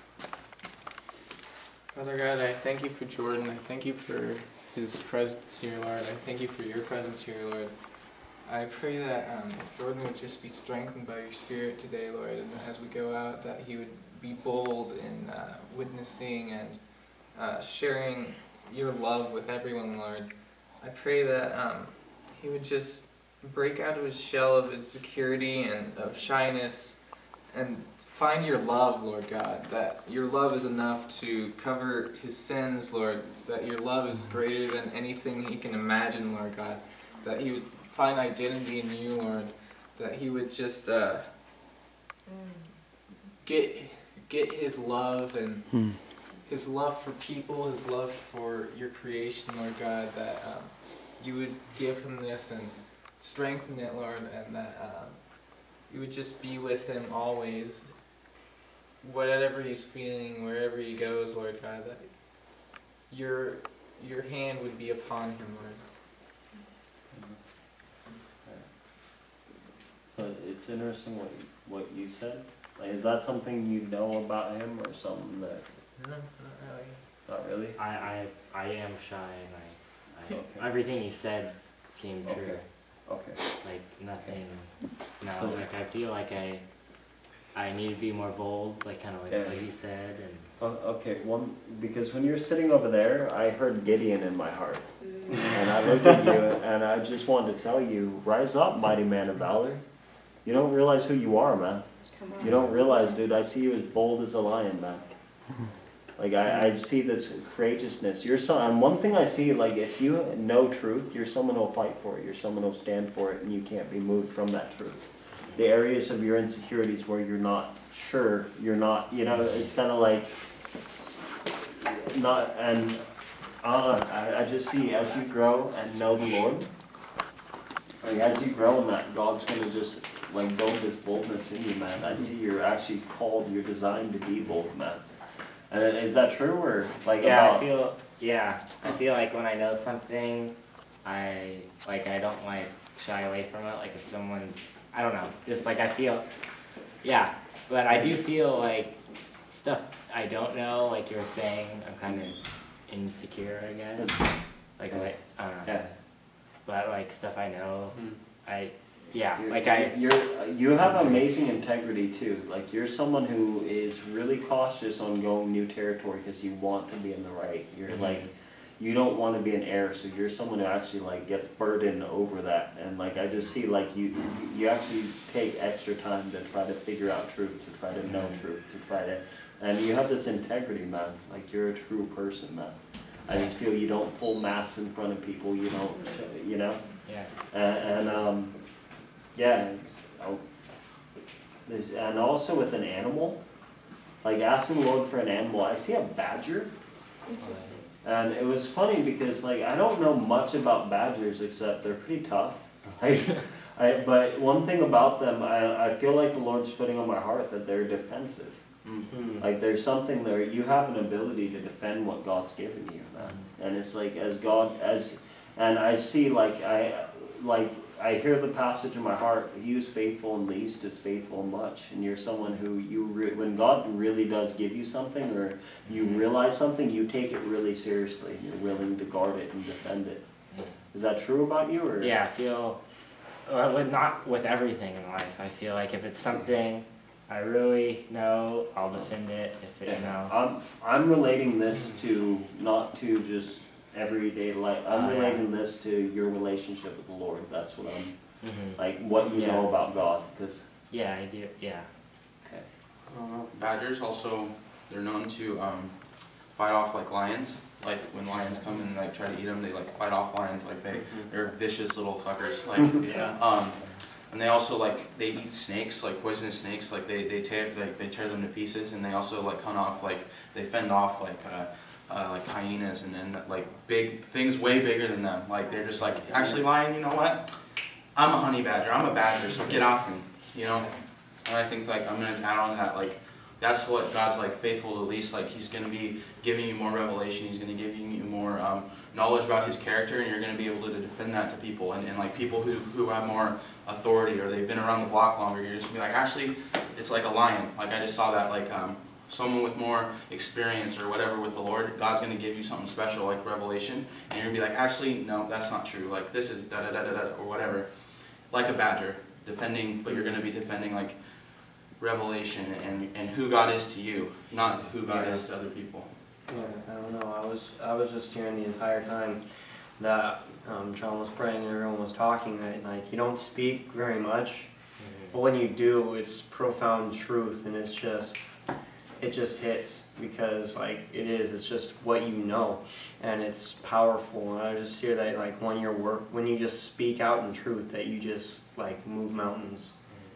S8: Father God, I thank you for Jordan. I thank you for his presence here, Lord. I thank you for your presence here, Lord. I pray that Jordan would just be strengthened by your Spirit today, Lord, and as we go out, that he would be bold in witnessing and sharing your love with everyone, Lord. I pray that he would just break out of his shell of insecurity and of shyness and find your love, Lord God, that your love is enough to cover his sins, Lord, that your love is greater than anything he can imagine, Lord God, that he would find identity in you, Lord, that he would just get his love and his love for people, his love for your creation, Lord God, that you would give him this and strengthen it, Lord, and that you would just be with him always, whatever he's feeling, wherever he goes, Lord God, that your hand would be upon him, Lord.
S1: So it's interesting what you said. Like, is that something you know about him, or something that?
S8: No, not really.
S1: Not really.
S3: I am shy, and
S1: Okay.
S3: everything he said seemed true.
S1: Okay. Okay.
S3: Like nothing. No,
S1: So-
S3: like I feel like I need to be more bold, like kind of like
S1: Yeah.
S3: what he said, and
S1: Okay. Because when you're sitting over there, I heard Gideon in my heart, and I looked at you, and I just wanted to tell you, rise up, mighty man of valor. You don't realize who you are, man. You don't realize, dude. I see you as bold as a lion, man. Like, I see this courageousness. And one thing I see, like, if you know truth, you're someone who'll fight for it. You're someone who'll stand for it, and you can't be moved from that truth. The areas of your insecurities where you're not sure, it's kind of like, not, and I just see as you grow and know the Lord, like, as you grow in that, God's going to just like build this boldness in you, man. I see you're actually called, you're designed to be bold, man. And is that true, or like
S3: Yeah,
S1: about?
S3: I feel like when I know something, I don't like shy away from it. Like if someone's, I don't know, just like I feel, yeah. But I do feel like stuff I don't know, like you were saying, I'm kind of insecure, I guess. Like I don't know.
S1: Yeah.
S3: But like stuff I know,
S1: You have amazing integrity too. Like you're someone who is really cautious on going new territory because you want to be in the right. You're like, you don't want to be an heir, so you're someone who actually like gets burdened over that. And like I just see like you actually take extra time to try to figure out truth, to try to know truth, to try to, and you have this integrity, man. Like you're a true person, man. I just feel you don't pull masks in front of people. You don't, you know.
S3: Yeah.
S1: Yeah. And also with an animal, like asking the Lord for an animal. I see a badger. And it was funny because like I don't know much about badgers except they're pretty tough. But one thing about them, I feel like the Lord's putting on my heart that they're defensive.
S3: Mm-hmm.
S1: Like there's something there, you have an ability to defend what God's given you, man. And it's like and I see I hear the passage in my heart, he who's faithful in least is faithful in much. And you're someone who when God really does give you something or you realize something, you take it really seriously. You're willing to guard it and defend it. Is that true about you? Or?
S3: Yeah, I feel, well, not with everything in life. I feel like if it's something I really know, I'll defend it. If it, you know.
S1: I'm relating this to not to just everyday life. I'm relating this to your relationship with the Lord. That's what I'm like. What you know about God, because.
S3: Yeah, I do. Yeah.
S1: Okay.
S9: Badgers also, they're known to fight off like lions. Like when lions come and like try to eat them, they like fight off lions. Like they're vicious little suckers. Like and they also like they eat snakes, like poisonous snakes. Like they tear them to pieces, and they also like hunt off like they fend off like hyenas and then like big things way bigger than them. Like they're just like, actually lion, you know what? I'm a honey badger. I'm a badger, so get off me. You know. And I think like I'm gonna add on that like. That's what God's like faithful to least. Like He's going to be giving you more revelation. He's going to give you more knowledge about His character, and you're going to be able to defend that to people. And like people who have more authority or they've been around the block longer, you're just going to be like, actually, it's like a lion. Like I just saw that like someone with more experience or whatever with the Lord, God's going to give you something special like revelation, and you're going to be like, actually, no, that's not true. Like this is da-da-da-da-da or whatever. Like a badger defending, but you're going to be defending like revelation and who God is to you, not who God is to other people.
S7: Yeah, I don't know. I was just hearing the entire time that John was praying and everyone was talking that like you don't speak very much, but when you do, it's profound truth, and it just hits because like it's just what you know, and it's powerful. And I just hear that like when you just speak out in truth, that you just like move mountains.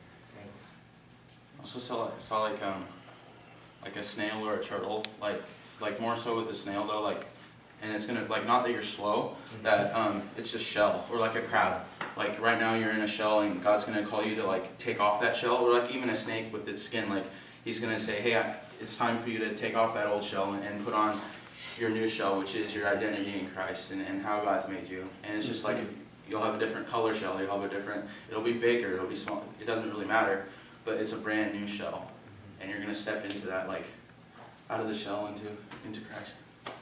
S9: Also saw like a snail or a turtle, like more so with a snail though, like, and it's gonna like not that you're slow, that it's just shell, or like a crab. Like right now you're in a shell and God's gonna call you to like take off that shell, or like even a snake with its skin, like He's gonna say, hey, it's time for you to take off that old shell and put on your new shell, which is your identity in Christ and how God's made you. And it's just like you'll have a different color shell, you'll have a different, it'll be big or it'll be small, it doesn't really matter. But it's a brand new shell, and you're gonna step into that, like, out of the shell into Christ.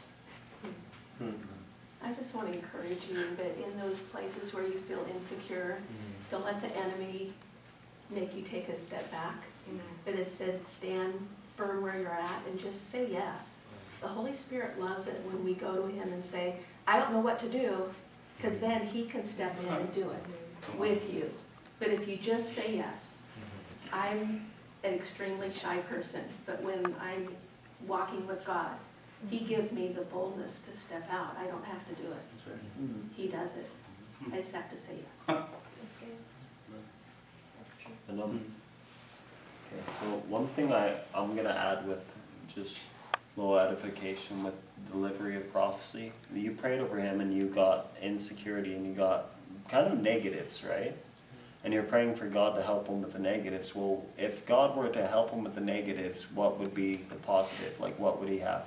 S5: I just want to encourage you that in those places where you feel insecure, don't let the enemy make you take a step back. But it said stand firm where you're at and just say yes. The Holy Spirit loves it when we go to Him and say, I don't know what to do, because then He can step in and do it with you. But if you just say yes. I'm an extremely shy person, but when I'm walking with God, He gives me the boldness to step out. I don't have to do it. He does it. I just have to say yes.
S4: That's good. That's true.
S1: And, okay, so one thing I'm going to add with just a little edification with delivery of prophecy. You prayed over him and you got insecurity and you got kind of negatives, right? and you're praying for God to help him with the negatives. Well, if God were to help him with the negatives, what would be the positive? Like, what would he have?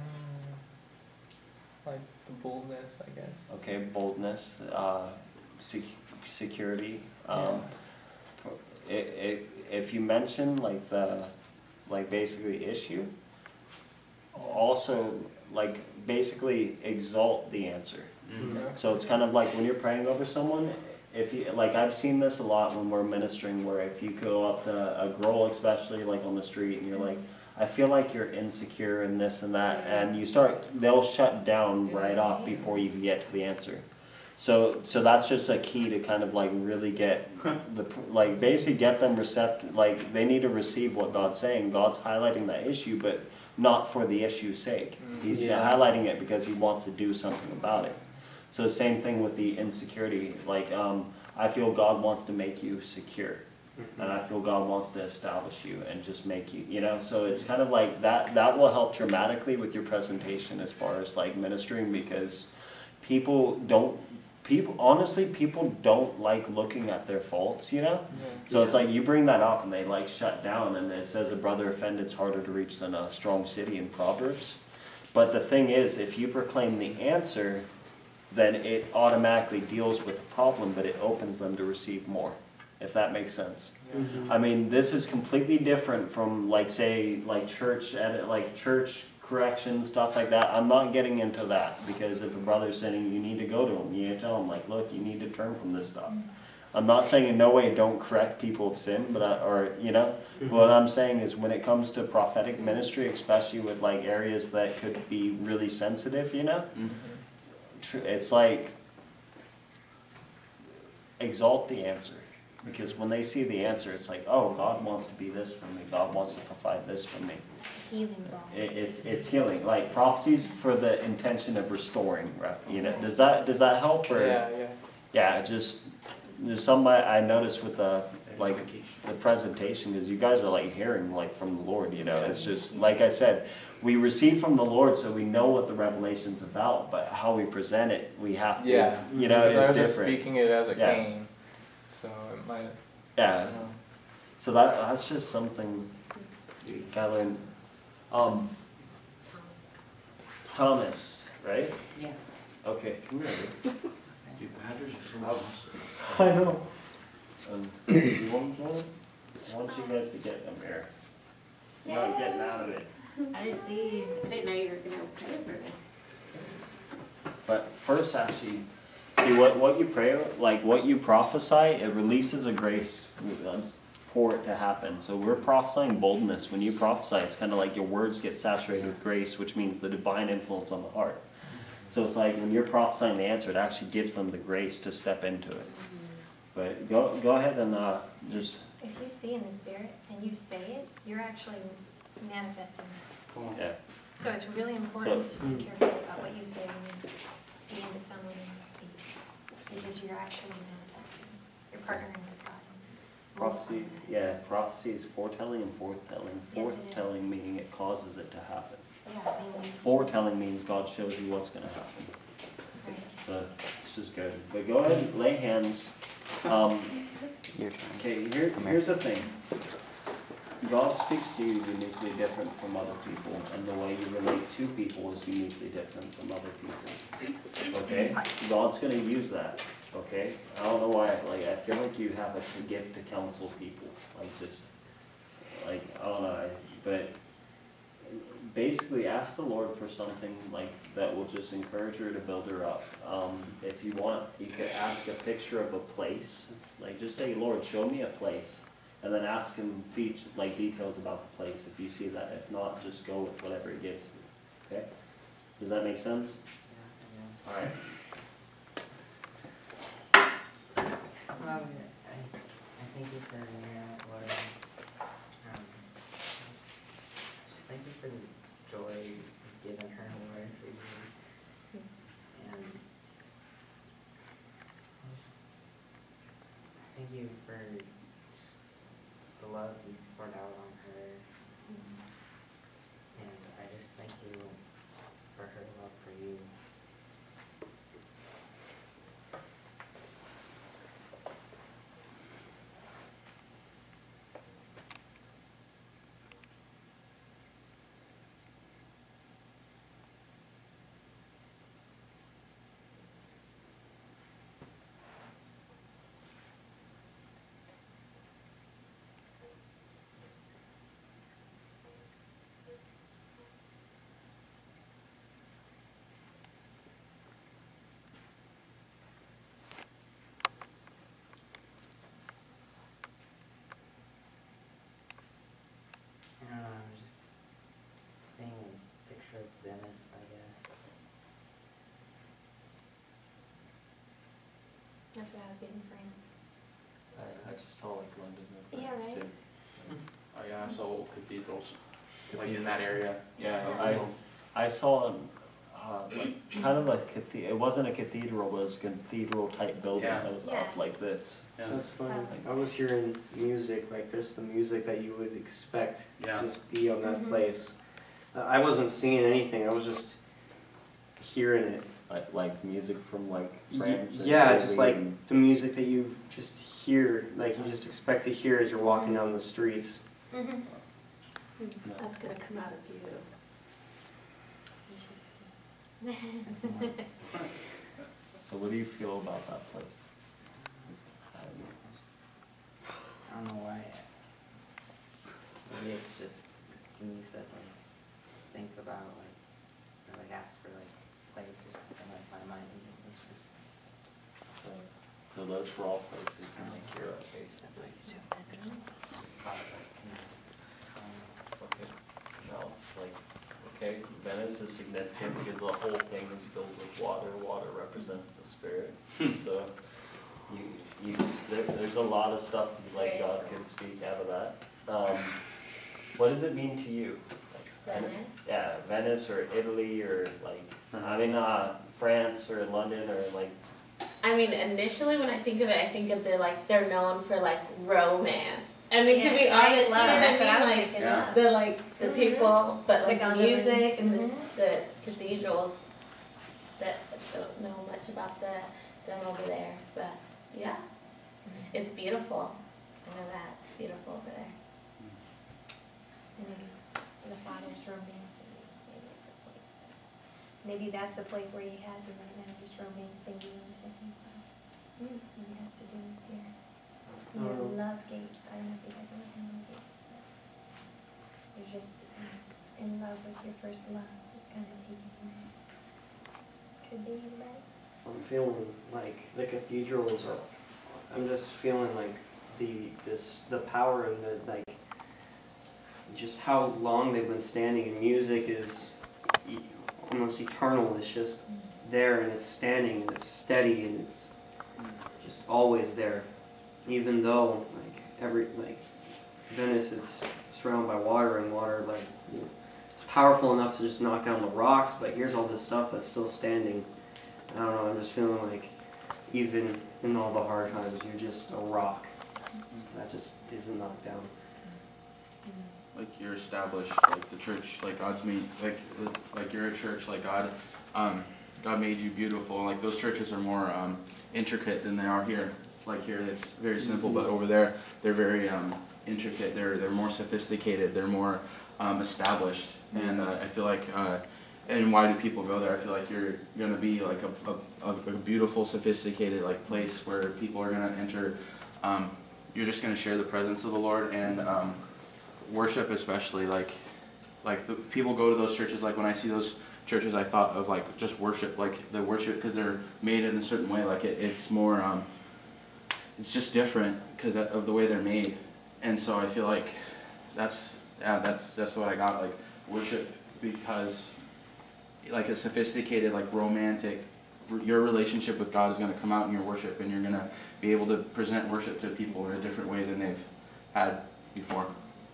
S8: Like the boldness, I guess.
S1: Okay, boldness, security. If you mention like the, like basically issue, also like basically exalt the answer. So it's kind of like when you're praying over someone, if you, like I've seen this a lot when we're ministering, where if you go up to a girl, especially like on the street, and you're like, I feel like you're insecure and this and that, and you start, they'll shut down right off before you can get to the answer. So that's just a key to kind of like really get the, like basically get them receptive, like they need to receive what God's saying. God's highlighting that issue, but not for the issue's sake. He's highlighting it because he wants to do something about it. So the same thing with the insecurity, like I feel God wants to make you secure. And I feel God wants to establish you and just make you, you know, so it's kind of like that will help dramatically with your presentation as far as like ministering, because honestly, people don't like looking at their faults, you know? So it's like you bring that up and they like shut down, and it says a brother offended is harder to reach than a strong city in Proverbs. But the thing is, if you proclaim the answer, then it automatically deals with the problem, but it opens them to receive more, if that makes sense. I mean, this is completely different from like say like church correction, stuff like that. I'm not getting into that, because if a brother's sinning, you need to go to him. You need to tell him like, look, you need to turn from this stuff. I'm not saying in no way don't correct people of sin, but you know, what I'm saying is when it comes to prophetic ministry, especially with like areas that could be really sensitive, you know, it's like exalt the answer. Because when they see the answer, it's like, oh, God wants to be this for me. God wants to provide this for me.
S4: Healing ball.
S1: It's healing. Like prophecies for the intention of restoring. Right? You know, does that help? Or yeah. Just there's something I noticed with the presentation, because you guys are like hearing like from the Lord. You know, it's just like I said, we receive from the Lord, so we know what the revelation's about. But how we present it, we have to. You know, it's
S8: I was
S1: different.
S8: Just speaking it as it came. So it might.
S1: Yeah. So that's just something you gotta learn. Thomas, right?
S3: Yeah.
S1: Okay, come here.
S9: Dude, badgers are so awesome.
S1: I know. You want to join? I want you guys to get them here. You're not getting out of it.
S6: I see. I didn't know you were gonna pray for me.
S1: But first, actually, see what you pray, like what you prophesy, it releases a grace for it to happen. So we're prophesying boldness. When you prophesy, it's kind of like your words get saturated with grace, which means the divine influence on the heart. So it's like when you're prophesying the answer, it actually gives them the grace to step into it. But go ahead and just.
S4: If you see in the Spirit and you say it, you're actually manifesting that.
S9: Cool.
S1: Yeah.
S4: So it's really important to be careful about what you say when you see into someone and you speak, because you're actually manifesting. You're partnering with God.
S1: Prophecy, prophecy is foretelling and forthtelling.
S4: Yes, it
S1: Forthtelling meaning it causes it to happen.
S4: Yeah, I mean,
S1: Foretelling means God shows you what's going to happen.
S4: right.
S1: So it's just good. But go ahead and lay hands. Okay, here's the thing. God speaks to you uniquely different from other people, and the way you relate to people is uniquely different from other people. Okay? God's going to use that. Okay? I don't know why, I feel like you have a gift to counsel people. I don't know, but basically ask the Lord for something that will just encourage her to build her up. If you want, you could ask a picture of a place. Just say, Lord, show me a place. And then ask him details about the place if you see that. If not, just go with whatever he gives you. Okay? Does that make sense?
S3: Yeah.
S1: All right.
S3: I thank you for Mira, Lord. Just thank you for the joy you've given her, Lord, for you. And thank you for just the love you've poured out on her. And I just thank you for her love for you.
S4: That's what I was getting France.
S1: I just saw like London and
S4: Yeah,
S1: France
S4: right.
S1: too.
S9: Oh yeah, I saw old cathedrals, like in that area.
S1: Yeah, I saw like kind of a cathedral. It wasn't a cathedral, but it was a cathedral type building
S9: Yeah.
S1: that was
S4: Yeah.
S1: up like this.
S9: Yeah.
S7: That's funny.
S4: So-
S7: I was hearing music, like there's the music that you would expect
S9: Yeah.
S7: to just be on that
S4: Mhm.
S7: place. I wasn't seeing anything, I was just hearing it.
S1: Like music from like France. and
S7: Yeah,
S1: Italy
S7: just like
S1: and-
S7: the music that you just hear, like you just expect to hear as you're walking down the streets.
S4: Mm-hmm.
S5: That's gonna come out of you.
S4: Interesting.
S1: So what do you feel about that place?
S3: I don't know why. Maybe it's just when you said like think about like or like ask for like place or something, like my mind was just
S1: So those were all places in like Europe, basically.
S3: just thought like
S1: Okay. No, it's like, okay, Venice is significant because the whole thing is filled with water. Water represents the spirit. So there's a lot of stuff like God can speak out of that. What does it mean to you? Like,
S4: Venice?
S1: Yeah, Venice or Italy or like, I mean, France or London or like.
S6: I mean, initially when I think of it, I think of the like they're known for like romance. I mean, to be honest, you know what
S4: That's what I
S6: I
S4: was
S6: mean? Like
S4: thinking
S9: Yeah.
S4: of.
S6: the like the people, but
S4: The
S6: like the
S4: gondola.
S6: music and
S4: Mhm.
S6: the cathedrals that I don't know much about them over there. But yeah, it's beautiful. I know that it's beautiful over there.
S4: And maybe the Father's romancing you. Maybe it's a place. Maybe that's the place where he has you right now, just romancing you into himself. Maybe it has to do with your love gates. I don't know if you guys ever had love gates, but you're just in love with your first love, just kind of taking you in. Could be anybody.
S7: I'm feeling like the cathedrals are, I'm just feeling like the power of it, like just how long they've been standing, and music is almost eternal. It's just there and it's standing and it's steady and it's just always there, even though like Venice, it's surrounded by water, and water like it's powerful enough to just knock down the rocks, but here's all this stuff that's still standing. I don't know, I'm just feeling like even in all the hard times, you're just a rock that just isn't knocked down.
S9: Like you're established, like the church, like God's made, like you're a church, like God made you beautiful. Like those churches are more intricate than they are here. Like here, it's very simple, but over there, they're very intricate. They're more sophisticated. They're more established. And I feel like, and why do people go there? I feel like you're gonna be like a beautiful, sophisticated like place where people are gonna enter. You're just gonna share the presence of the Lord and worship, especially like the people go to those churches. Like when I see those churches, I thought of like just worship, like the worship because they're made in a certain way. Like it's more, it's just different because of the way they're made. And so I feel like that's what I got, like worship, because like a sophisticated, like romantic, your relationship with God is going to come out in your worship, and you're going to be able to present worship to people in a different way than they've had before.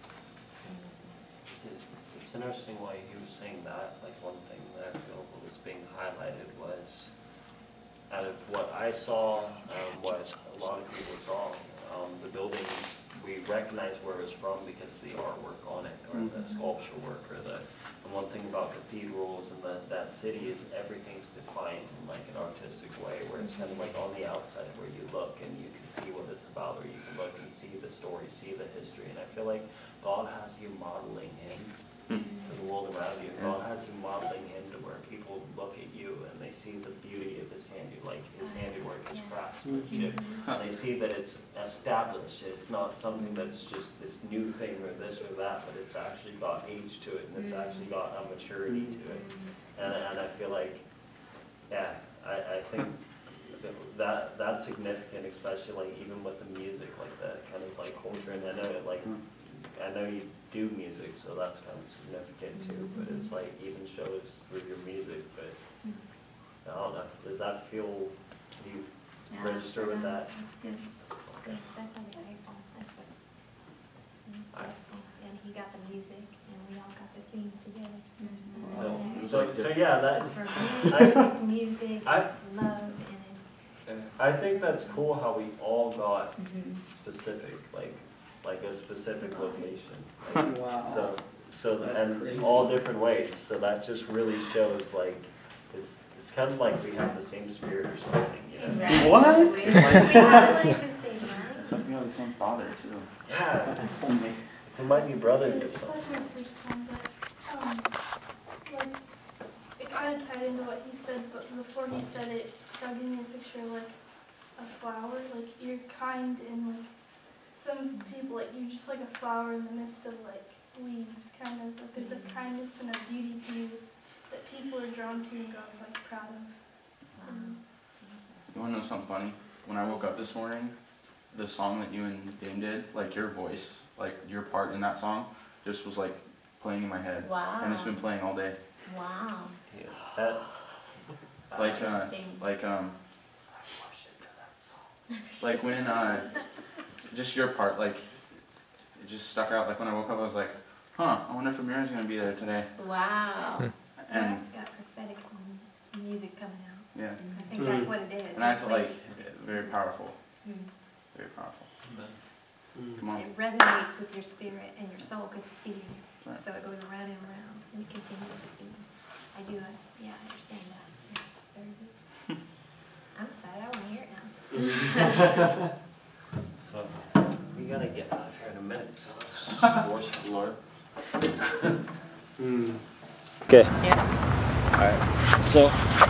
S1: It's interesting why he was saying that. Like one thing that I feel was being highlighted was, out of what I saw, what a lot of people saw, the buildings, we recognize where it was from because the artwork on it, or the sculpture work, or and one thing about cathedrals and that city is everything's defined in like an artistic way, where it's kind of like on the outside where you look and you can see what it's about, or you can look and see the story, see the history. And I feel like God has you modeling him to the world around you. God has you modeling him to where people look at you and they see the beauty of his handiwork, his craftsmanship. And they see that it's established. It's not something that's just this new thing or this or that, but it's actually got age to it, and it's actually got a maturity to it. And I feel like, yeah, I think that's significant, especially like even with the music, like that kind of like culture. And I know you do music, so that's kind of significant too, but it's like even shows through your music. But I don't know, does that feel, do you register with that.
S4: That's good. Good, that's on the iPhone, that's what. So that's beautiful. And he got the music, and we all got the theme together,
S1: So yeah, that.
S4: It's for it's music, it's
S1: I-
S4: love, and it's.
S1: I think that's cool how we all got specific, like a specific location. Like,
S8: Wow.
S1: So and all different ways. So that just really shows like it's kind of like we have the same spirit or something. You know?
S4: What? We have like the same mind.
S9: It's like we have the same father too.
S1: Yeah. They might be brothers or
S2: It's
S1: something.
S2: not my first time, but like it kind of tied into what he said, but before he said it, God gave me a picture of like a flower. Like you're kind, and like some people, like you're just like a flower in the midst of like weeds, kind of. Like there's a kindness and a beauty to you that people are drawn to, and God's like proud of.
S9: You wanna know something funny? When I woke up this morning, the song that you and Dame did, like your voice, like your part in that song, just was like playing in my head.
S6: Wow.
S9: And it's been playing all day.
S6: Wow.
S1: Yeah. That,
S9: Like when, just your part, like, it just stuck out. Like when I woke up, I was like, huh, I wonder if Amira's gonna be there today.
S6: Wow.
S9: And
S4: God's got prophetic music coming out.
S9: yeah,
S4: I think that's what it is.
S9: and I feel like
S4: It's-
S9: very powerful,
S4: Mm.
S9: very powerful. Come on.
S4: It resonates with your spirit and your soul because it's feeding you.
S9: Right.
S4: So it goes around and around and it continues to feed you. I do, yeah, I understand that. Yes, very good. I'm excited, I want to hear it now.
S1: so we gotta get out of here in a minute. So let's worship the Lord. Okay.
S6: Yeah.
S1: All right. So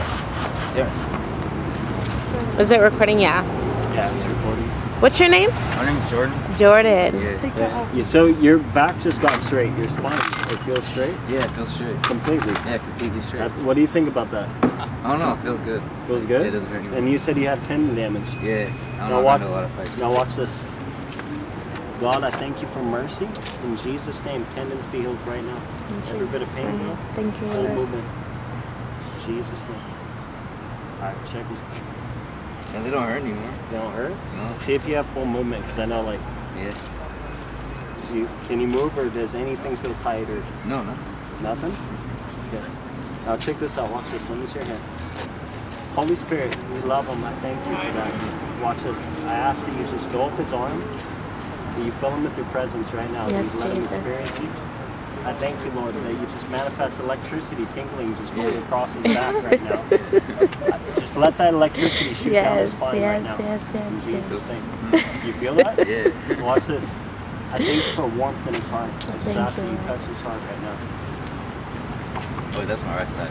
S6: Is it recording? Yeah.
S1: yeah, it's recording.
S6: What's your name?
S10: My name's Jordan.
S6: Jordan.
S1: Yeah. So your back just got straight. Your spine, it feels straight
S10: Yeah, it feels straight.
S1: completely.
S10: Yeah, completely straight.
S1: What do you think about that?
S10: I don't know, it feels good.
S1: Feels good?
S10: It doesn't hurt anymore.
S1: And you said you had tendon damage.
S10: Yeah, I
S1: Now
S10: don't know,
S1: watch,
S10: I've had a lot of fights.
S1: now watch this. God, I thank you for mercy. In Jesus' name, tendons be healed right now. Every bit of pain go.
S6: Thank you,
S1: Full
S6: Lord.
S1: movement. In Jesus' name. Alright, check it.
S10: And they don't hurt anymore.
S1: They don't hurt?
S10: No.
S1: See if you have full movement, because I know, like,
S10: Yeah.
S1: can you move, or does anything feel tight, or
S10: No, no.
S1: nothing? Okay. Now check this out. Watch this. Let me see your hand. Holy Spirit, we love him. I thank you for that. Watch this. I ask that you just go up his arm. That you fill him with your presence right now.
S6: Yes,
S1: you let him
S6: Jesus.
S1: experience you. I thank you, Lord, that you just manifest electricity tingling just going across his back right now. Just let that electricity shoot down his
S6: Yes,
S1: spine right now.
S6: yes,
S1: In
S6: yes, yes.
S1: Jesus' name. You feel that?
S10: Yeah.
S1: Watch this. I thank you for warmth in his heart. I just
S6: Thank
S1: ask
S6: you,
S1: that you
S6: Lord.
S1: touch his heart right now.
S10: Oh, that's my right side.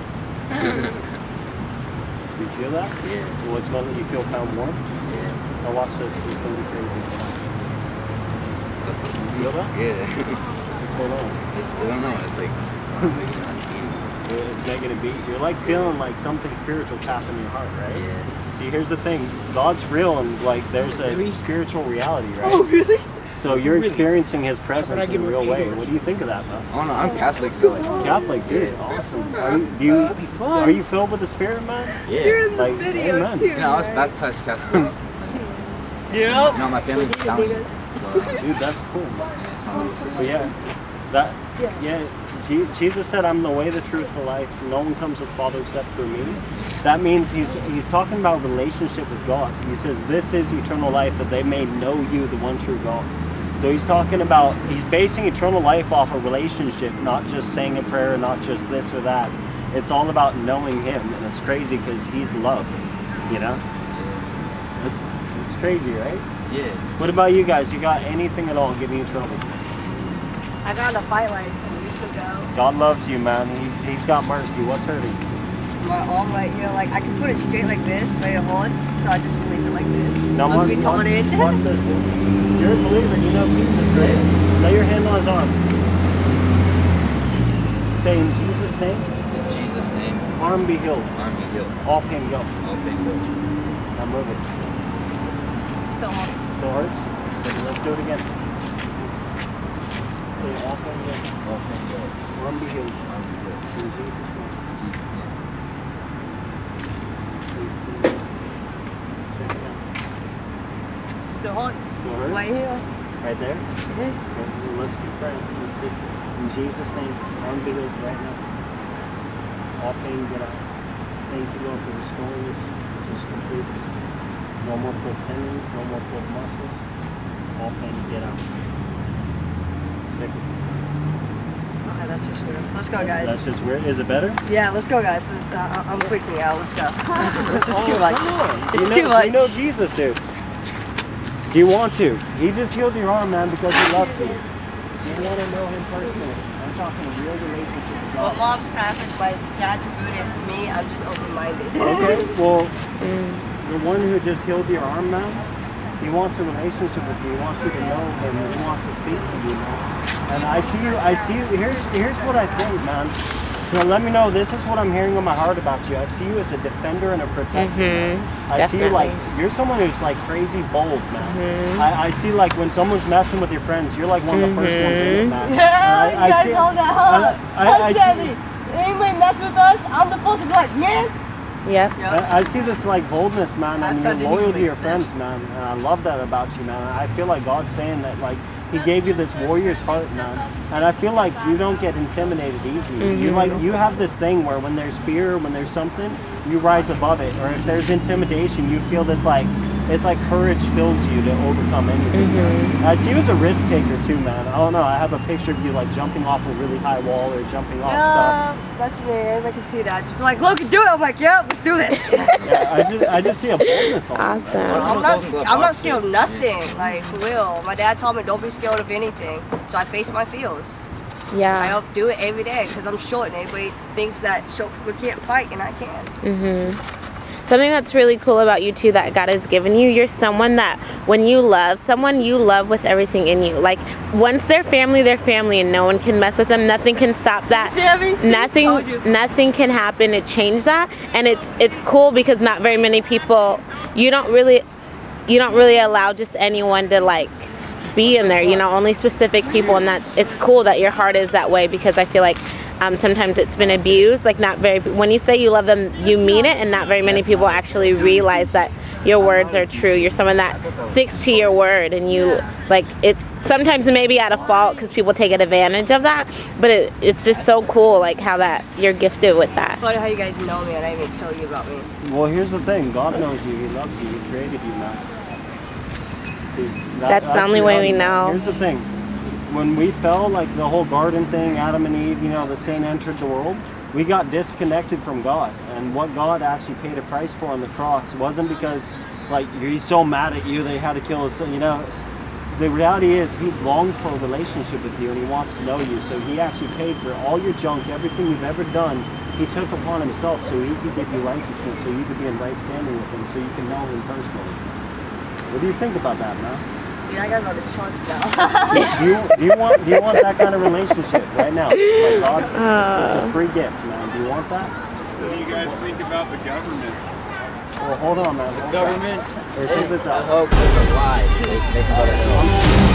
S1: Do you feel that?
S10: Yeah.
S1: What's going on? You feel kind of warm?
S10: Yeah.
S1: Now watch this. It's going to be crazy. You feel that?
S10: Yeah.
S1: What's going on?
S10: I don't know, it's like,
S1: It's making a beat. You're like feeling like something spiritual tapping your heart, right?
S10: yeah.
S1: See, here's the thing. God's real, and like there's a spiritual reality, right?
S6: Oh, really?
S1: So you're experiencing His presence in a real way. What do you think of that, man?
S10: I don't know, I'm Catholic, so like,
S1: Catholic, dude. Awesome. Are you filled with the Spirit, man?
S10: yeah.
S1: Like, amen.
S10: You know, I was baptized Catholic.
S6: Yeah.
S10: No, my family's Italian, so
S1: Dude, that's cool, man.
S10: yeah, it's my little
S1: So
S10: sister.
S1: yeah, Jesus said, "I'm the way, the truth, the life. No one comes to the Father except through me." That means he's talking about relationship with God. He says, "This is eternal life, that they may know you, the one true God." So he's talking about, he's basing eternal life off a relationship, not just saying a prayer, not just this or that. It's all about knowing Him, and it's crazy because He's love. You know, it's crazy, right?
S10: Yeah.
S1: What about you guys? You got anything at all giving you trouble?
S11: I got in a fight like a week ago.
S1: God loves you, man. He's got mercy. What's hurting?
S11: My arm, like, you know, like I can put it straight like this, but it holds, so I just leave it like this.
S1: Now,
S11: Must be taunted.
S1: Watch this. You're a believer. You know Jesus, right? Lay your hand on his arm. Say in Jesus' name,
S10: In Jesus' name,
S1: arm be healed.
S10: arm be healed.
S1: All pain go.
S10: All pain go.
S1: Now move it.
S11: Still hurts.
S1: Still hurts? Okay, let's do it again. Say all pain go.
S10: All pain go.
S1: Arm be healed.
S10: Arm be healed.
S1: In Jesus' name.
S10: In Jesus' name.
S1: Check it out.
S11: the hearts.
S1: Lord.
S11: Right here.
S1: Right there?
S11: Yeah.
S1: Okay, well, let's keep praying. Let's see. In Jesus' name, arm be healed right now. All pain get out. Thank you, Lord, for restoring this just completely. No more pulled tendons, no more pulled muscles. All pain get out. Check it.
S11: Okay, that's just weird. Let's go, guys.
S1: That's just weird. Is it better?
S11: Yeah, let's go, guys. I'm freaking out. Let's go. This is too much.
S1: Come on.
S11: It's
S1: You
S11: too much.
S1: You know Jesus, dude. Do you want to? He just healed your arm, man, because he loves you. You want to know him personally. I'm talking a real relationship with
S11: Well,
S1: God.
S11: mom's Catholic, my dad's Buddhist. Me, I'm just open-minded.
S1: Okay, well, the one who just healed your arm, man, he wants a relationship with you. He wants you to know him. He wants to speak to you, man. And I see you, here's what I think, man. So let me know, this is what I'm hearing in my heart about you. I see you as a defender and a protector. I see you like, you're someone who's like crazy bold, man. I see like when someone's messing with your friends, you're like one of the first ones in it, man.
S11: Yeah, you guys know that, huh?
S1: I
S11: Sammy. Anybody mess with us, I'm the supposed to be like, man.
S6: Yep.
S1: I see this like boldness, man, and you're loyal to your friends, man. And I love that about you, man. I feel like God's saying that like He gave you this warrior's heart, man. And I feel like you don't get intimidated easy. You have this thing where when there's fear, when there's something, you rise above it. Or if there's intimidation, you feel this like, it's like courage fills you to overcome anything. I see you as a risk taker too, man. I don't know, I have a picture of you like jumping off a really high wall or jumping off stuff.
S11: That's me. Everybody can see that. Just be like, look, do it. I'm like, yeah, let's do this.
S1: Yeah, I just see a boldness on you.
S6: Awesome.
S11: I'm not scared of nothing. Like, for real. My dad told me don't be scared of anything. So I face my fears. I
S6: Yeah.
S11: have to do it every day because I'm short and everybody thinks that short people can't fight and I can.
S6: Something that's really cool about you too that God has given you, you're someone that when you love someone, you love with everything in you. Like once they're family and no one can mess with them, nothing can stop that. Nothing can happen to change that. And it's cool because not very many people, you don't really allow just anyone to like be in there, you know, only specific people, and it's cool that your heart is that way because I feel like sometimes it's been abused, like when you say you love them, you mean it, and not very many people actually realize that your words are true. You're someone that sticks to your word, and you, like, it's sometimes maybe at a fault because people take advantage of that, but it's just so cool, like, how that you're gifted with that.
S11: It's funny how you guys know me and I didn't even tell you about me.
S1: Well, here's the thing. God knows you. He loves you. He created you, man. See,
S6: That's the only way we know.
S1: Here's the thing. When we fell, like the whole garden thing, Adam and Eve, you know, the sin entered the world, we got disconnected from God. And what God actually paid a price for on the cross wasn't because, like, he's so mad at you, they had to kill his son. You know, the reality is he longed for a relationship with you and he wants to know you. So he actually paid for all your junk, everything you've ever done. He took upon himself so he could give you righteousness, so you could be in right standing with him, so you can know him personally. What do you think about that, man?
S11: Dude, I gotta go to chunks now.
S1: do you want that kind of relationship right now? Like God, it's a free gift, man. Do you want that?
S12: What do you guys think about the government?
S1: Well, hold on, man.
S10: The government
S1: is a
S10: hoax. It's a lie. They can let it know.